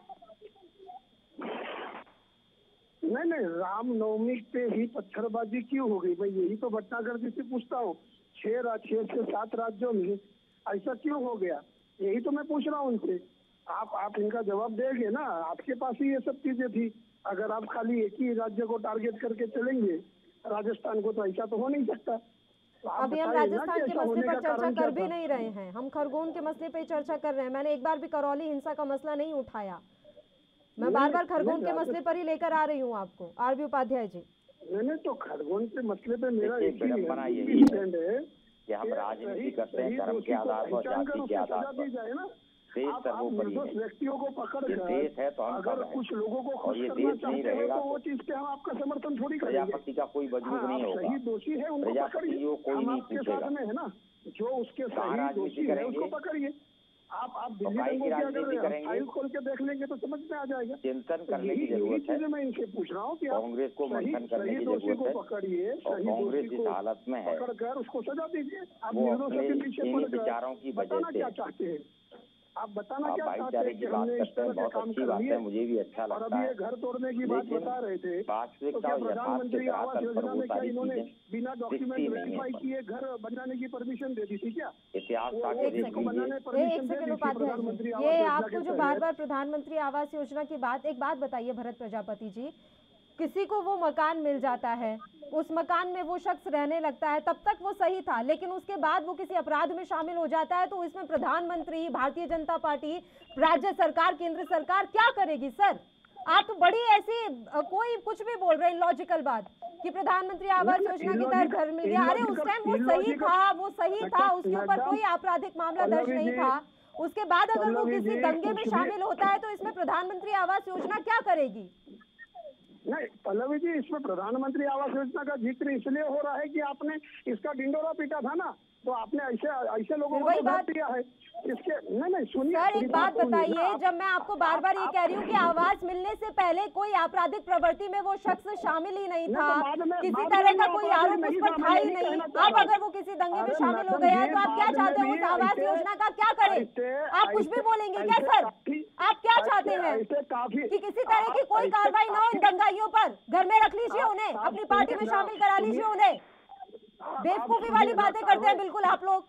नहीं, रामनवमी पे ही पत्थरबाजी क्यों हो गई भाई? यही तो भटनागर जी से पूछता हूँ। 6 से 7 राज्यों में ऐसा क्यों हो गया? यही तो मैं पूछ रहा हूँ उनसे। आप इनका जवाब देंगे ना? आपके पास ही ये सब चीजें थी। अगर आप खाली एक ही राज्य को टारगेट करके चलेंगे, राजस्थान को, तो ऐसा तो हो नहीं सकता। तो अभी हम राजस्थान के मसले पर चर्चा कर भी नहीं रहे हैं, हम खरगोन के मसले पे चर्चा कर रहे हैं। मैंने एक बार भी करौली हिंसा का मसला नहीं उठाया। मैं बार खरगोन के मसले पर ही लेकर आ रही हूँ आपको। आरबी उपाध्याय जी। नहीं, तो खरगोन के मसले पे मेरा एक ही स्टैंड है कि हम राजनीति करते हैं धर्म के आधार पर, जाति के आधार पर। देश सर्वोपरि है। व्यक्तियों को पकड़ कर देश है तो हम अगर कुछ लोगों को और ये देश नहीं रहेगा तो वो चीज पे हम आपका समर्थन थोड़ी करेंगे। प्रजापति का कोई वजूद नहीं होगा। सही दोषी है उनको पकड़िए, कोई नहीं पूछेगा है ना? जो उसके सही दोषी है उसको पकड़िए। आप दिल्ली दंगों की अगर फाइल खोल के देख लेंगे तो समझ में आ जाएगा। चिंतन करने की जरूरत है। मैं इनसे पूछ रहा हूँ कि कांग्रेस को मंथन करने की जरूरत है। पकड़िए, कांग्रेस इस हालत में है, पकड़कर उसको सजा दीजिए। आप वो अपने विचारों की वजह से क्या चाहते हैं? आप बताना क्या भाईचारे की बात करते हैं, बहुत अच्छी बात है, मुझे भी अच्छा लगता है। घर तोड़ने की बात बता रहे थे, वास्तविकता और यथार्थ के धरातल पर वो सारी चीजें बिना डॉक्यूमेंट वेरीफाई किए घर बनाने की परमिशन दे दी थी क्या? इतिहास ये आपको जो बार प्रधानमंत्री आवास योजना की बात, एक बात बताइए भरत प्रजापति जी, किसी को वो मकान मिल जाता है, उस मकान में वो शख्स रहने लगता है, तब तक वो सही था, लेकिन उसके बाद वो किसी अपराध में शामिल हो जाता है, तो इसमें प्रधानमंत्री, भारतीय जनता पार्टी, राज्य सरकार, केंद्र सरकार क्या करेगी? सर आप तो बड़ी ऐसी कोई कुछ भी बोल रहे हैं लॉजिकल बात कि प्रधानमंत्री आवास योजना के तहत घर मिल गया। अरे उस टाइम वो सही था, उसके ऊपर कोई आपराधिक मामला दर्ज नहीं था। उसके बाद अगर वो किसी दंगे में शामिल होता है तो इसमें प्रधानमंत्री आवास योजना क्या करेगी? नहीं पल्लवी जी, इसमें प्रधानमंत्री आवास योजना का जिक्र इसलिए हो रहा है कि आपने इसका डिंडोरा पीटा था ना, तो आपने ऐसे लोगों को बात दिया है। इसके नहीं सुनिए सर, एक बात बताइए, जब मैं आपको बार ये कह रही हूँ कि आवास मिलने से पहले कोई आपराधिक प्रवृत्ति में वो शख्स शामिल ही नहीं था, किसी तरह का कोई आरोप उस पर था ही नहीं, अब अगर वो किसी दंगे में शामिल हो गया है तो आप क्या चाहते हैं? उस आवास योजना का क्या करें? आप कुछ भी बोलेंगे क्या सर? आप क्या चाहते हैं कि किसी तरह की कोई कार्रवाई ना हो इन दंगाइयों पर? घर में रख लीजिए उन्हें, अपनी पार्टी में शामिल करा लीजिए उन्हें। बेवकूफी वाली बातें करते हैं बिल्कुल आप लोग।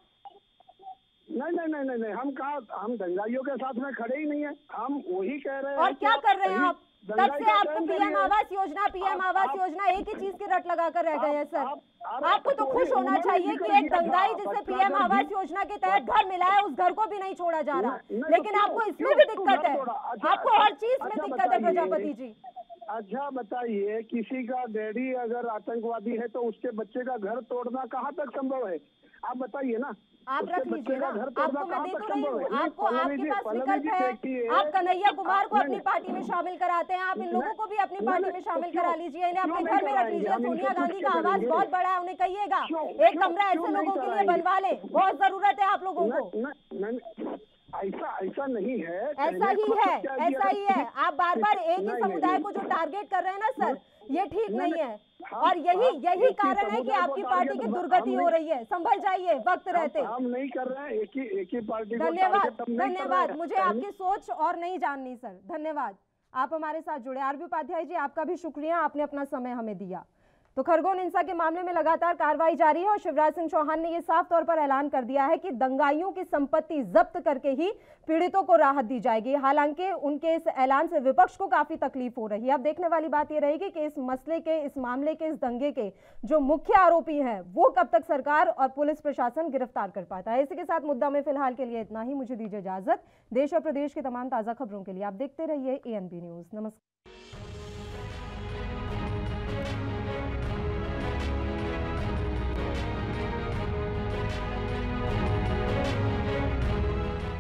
नहीं, हम दंगाइयों के साथ में खड़े ही नहीं है, हम वही कह रहे हैं। और क्या कर रहे हैं आप? तब से आपको पीएम आवास योजना एक ही चीज की रट लगा कर रह गए हैं सर। आपको तो खुश होना चाहिए कि एक दंगाई जिसे पीएम आवास योजना के तहत घर मिला है, उस घर को भी नहीं छोड़ा जा रहा, लेकिन आपको इसमें भी दिक्कत है, आपको हर चीज में दिक्कत है प्रजापति जी। अच्छा बताइए, किसी का डैडी अगर आतंकवादी है तो उसके बच्चे का घर तोड़ना कहाँ तक संभव है? आप बताइए ना। आप रख लीजिए ना, आपको मैं दे तो रही हूँ, आपको आपके पास विकल्प है। आप कन्हैया कुमार को अपनी पार्टी में शामिल कराते हैं, आप इन लोगों को भी अपनी पार्टी में शामिल करा लीजिए, इन्हें अपने घर में रख लीजिए। सोनिया गांधी का आवाज बहुत बड़ा है, उन्हें कहिएगा एक कमरा ऐसे लोगों के लिए बनवा ले, बहुत जरूरत है आप लोगों को। ऐसा नहीं है, ऐसा ही है। आप बार एक ही समुदाय को जो टारगेट कर रहे हैं ना सर, ये ठीक नहीं है, और यही कारण है कि आपकी पार्टी की दुर्गति हो रही है। संभल जाइए वक्त रहते। हम नहीं कर रहे हैं एक ही पार्टी। धन्यवाद, मुझे आपकी सोच और नहीं जाननी सर, धन्यवाद। आप हमारे साथ जुड़े। आरबी उपाध्याय जी, आपका भी शुक्रिया, आपने अपना समय हमें दिया। तो खरगोन हिंसा के मामले में लगातार कार्रवाई जारी है और शिवराज सिंह चौहान ने यह साफ तौर पर ऐलान कर दिया है कि दंगाइयों की संपत्ति जब्त करके ही पीड़ितों को राहत दी जाएगी। हालांकि उनके इस ऐलान से विपक्ष को काफी तकलीफ हो रही है। अब देखने वाली बात यह रहेगी कि इस मसले के, इस मामले के, इस दंगे के जो मुख्य आरोपी हैं वो कब तक सरकार और पुलिस प्रशासन गिरफ्तार कर पाता है। इसी के साथ मुद्दा में फिलहाल के लिए इतना ही। मुझे दीजिए इजाजत। देश और प्रदेश की तमाम ताजा खबरों के लिए आप देखते रहिए ANB न्यूज। नमस्कार।